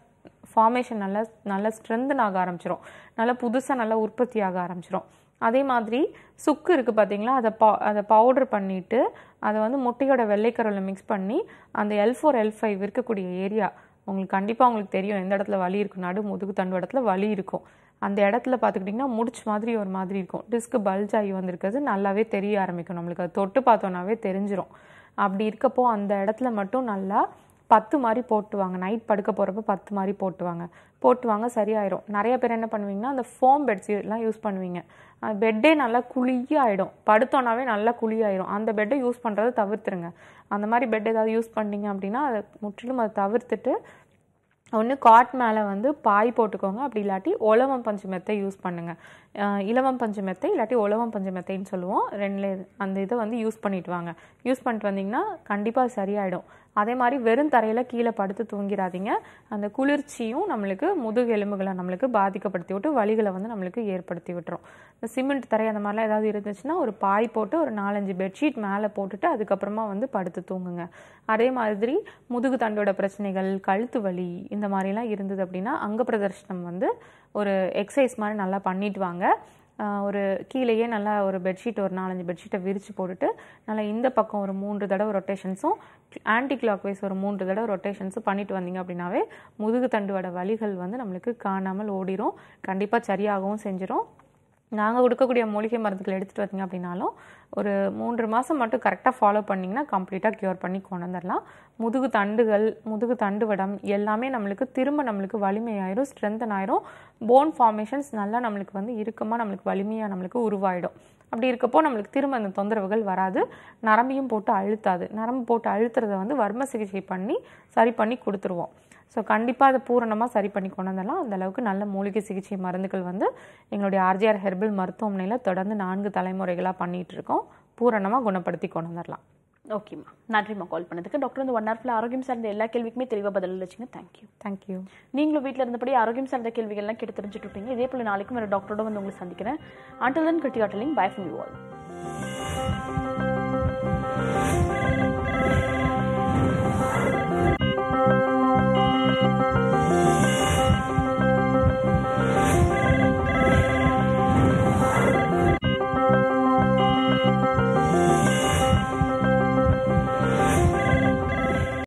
ஃபார்மேஷன் நல்லா நல்லா ஸ்ட்ரென்தன் ஆக ஆரம்பிச்சிடும், நல்லா புதுசாக நல்லா உற்பத்தி ஆக ஆரம்பிச்சிடும். அதே மாதிரி சுக்கு இருக்குது பார்த்தீங்களா, அதை பா அதை பவுடர் பண்ணிவிட்டு அதை வந்து முட்டையோட வெள்ளைக்கருவில் மிக்ஸ் பண்ணி அந்த எல் ஃபோர் எல் ஃபைவ் இருக்கக்கூடிய ஏரியா உங்களுக்கு கண்டிப்பாக உங்களுக்கு தெரியும் எந்த இடத்துல வலி இருக்கும். நடு முதுகு தண்டு இடத்துல வலி இருக்கும். அந்த இடத்துல பார்த்துக்கிட்டிங்கன்னா முடிச்சு மாதிரி ஒரு மாதிரி இருக்கும். டிஸ்க் பல்ஜ் ஆகி வந்திருக்கிறது நல்லாவே தெரிய ஆரம்பிக்கும். நம்மளுக்கு அது தொட்டு பார்த்தோன்னாவே தெரிஞ்சிடும். அப்படி இருக்கப்போ அந்த இடத்துல மட்டும் நல்லா பத்து மாதிரி போட்டுவாங்க. நைட் படுக்க போகிறப்ப பத்து மாதிரி போட்டுவாங்க போட்டுவாங்க சரியாயிடும். நிறைய பேர் என்ன பண்ணுவீங்கன்னா அந்த ஃபோம் பெட்ஷீட்லாம் யூஸ் பண்ணுவீங்க. பெட்டே நல்லா குழியாயிடும், படுத்தோன்னாவே நல்லா குழியாயிடும். அந்த பெட்டை யூஸ் பண்ணுறதை தவிர்த்துருங்க. அந்த மாதிரி பெட் ஏதாவது யூஸ் பண்ணிங்க அப்படின்னா அதை முற்றிலும் அதை தவிர்த்துட்டு ஒன்று காட் மேலே வந்து பாய் போட்டுக்கோங்க. அப்படி இல்லாட்டி உலவம் பஞ்சு மெத்தை யூஸ் பண்ணுங்கள். இலவம் பஞ்சு மெத்தை இல்லாட்டி உலவம் பஞ்சு மெத்தைன்னு சொல்லுவோம். ரெண்டுல அந்த இதை வந்து யூஸ் பண்ணிட்டு வாங்க. யூஸ் பண்ணிட்டு வந்தீங்கன்னா கண்டிப்பாக சரியாயிடும். அதே மாதிரி வெறும் தரையில் கீழே படுத்து தூங்கிடாதீங்க. அந்த குளிர்ச்சியும் நம்மளுக்கு முதுகு எலும்புகளை நம்மளுக்கு பாதிக்கப்படுத்தி விட்டு வலிகளை வந்து நம்மளுக்கு ஏற்படுத்தி விட்டுரும். இந்த சிமெண்ட் தரை அந்த மாதிரிலாம் ஏதாவது இருந்துச்சுன்னா ஒரு பாய் போட்டு ஒரு நாலஞ்சு பெட்ஷீட் மேலே போட்டுட்டு அதுக்கப்புறமா வந்து படுத்து தூங்குங்க. அதே மாதிரி முதுகு தண்டோட பிரச்சனைகள், கழுத்து வலி இந்த மாதிரிலாம் இருந்தது அப்படின்னா அங்க பிரதர்ஷனம் வந்து ஒரு எக்ஸசைஸ் மாதிரி நல்லா பண்ணிட்டு வாங்க. ஒரு கீழேயே நல்லா ஒரு பெட்ஷீட் ஒரு நாலஞ்சு பெட்ஷீட்டை விரித்து போட்டுட்டு நல்லா இந்த பக்கம் ஒரு மூன்று தடவை ரொட்டேஷன்ஸும் ஆன்டி கிளாக் வைஸ் ஒரு மூன்று தடவை ரொட்டேஷன்ஸும் பண்ணிட்டு வந்தீங்க அப்படின்னாவே முதுகு தண்டுவோட வலிகள் வந்து நம்மளுக்கு காணாமல் ஓடிரும். கண்டிப்பாக சரியாகவும் செஞ்சிடும். நாங்கள் கொடுக்கக்கூடிய மூலிகை மருந்துகள் எடுத்துகிட்டு வந்தீங்க அப்படின்னாலும் ஒரு மூன்று மாதம் மட்டும் கரெக்டாக ஃபாலோ பண்ணிங்கன்னா கம்ப்ளீட்டாக க்யூர் பண்ணி கொண்டு வந்துடலாம். முதுகு தண்டுகள், முதுகு தண்டுவடம் எல்லாமே நம்மளுக்கு திரும்ப நம்மளுக்கு வலிமையாயிரும், ஸ்ட்ரென்தன் ஆயிரும். போன் ஃபார்மேஷன்ஸ் நல்லா நம்மளுக்கு வந்து இறுக்கமாக நம்மளுக்கு வலிமையாக நம்மளுக்கு உருவாயிடும். அப்படி இருக்கப்போ நம்மளுக்கு திரும்ப அந்த தொந்தரவுகள் வராது. நரம்பையும் போட்டு அழுத்தாது. நரம்பு போட்டு அழுத்துறதை வந்து வர்ம சிகிச்சை பண்ணி சரி பண்ணி கொடுத்துருவோம். ஸோ கண்டிப்பாக அதை பூரணமாக சரி பண்ணி கொண்டு வந்துடலாம். அந்தளவுக்கு நல்ல மூலிகை சிகிச்சை மருந்துகள் வந்து எங்களுடைய ஆர்ஜிஆர் ஹெர்பல் மருத்துவமனையில் தொடர்ந்து நான்கு தலைமுறைகளாக பண்ணிகிட்டு இருக்கோம். பூரணமாக குணப்படுத்தி கொண்டு வந்துடலாம். ஓகேம்மா, நன்றிம்மா கால் பண்ணதுக்கு. டாக்டர் வந்து ஒன் ஹவர்ல ஆரோக்கியம் சார்ந்த எல்லா கேள்விக்குமே தெளிவாக பதில் அளிச்சிங்க. தேங்க்யூ. தேங்க்யூ. நீங்களும் வீட்டில் இருந்தபடி ஆரோக்கியம் சார்ந்த கேள்விகள்லாம் கேட்டு தெரிஞ்சுட்டு இருப்பீங்க. இதே போல் நாளைக்கும் ஒரு டாக்டரோட வந்து உங்களை சந்திக்கிறேன். Until then Krithika telling bye from you all.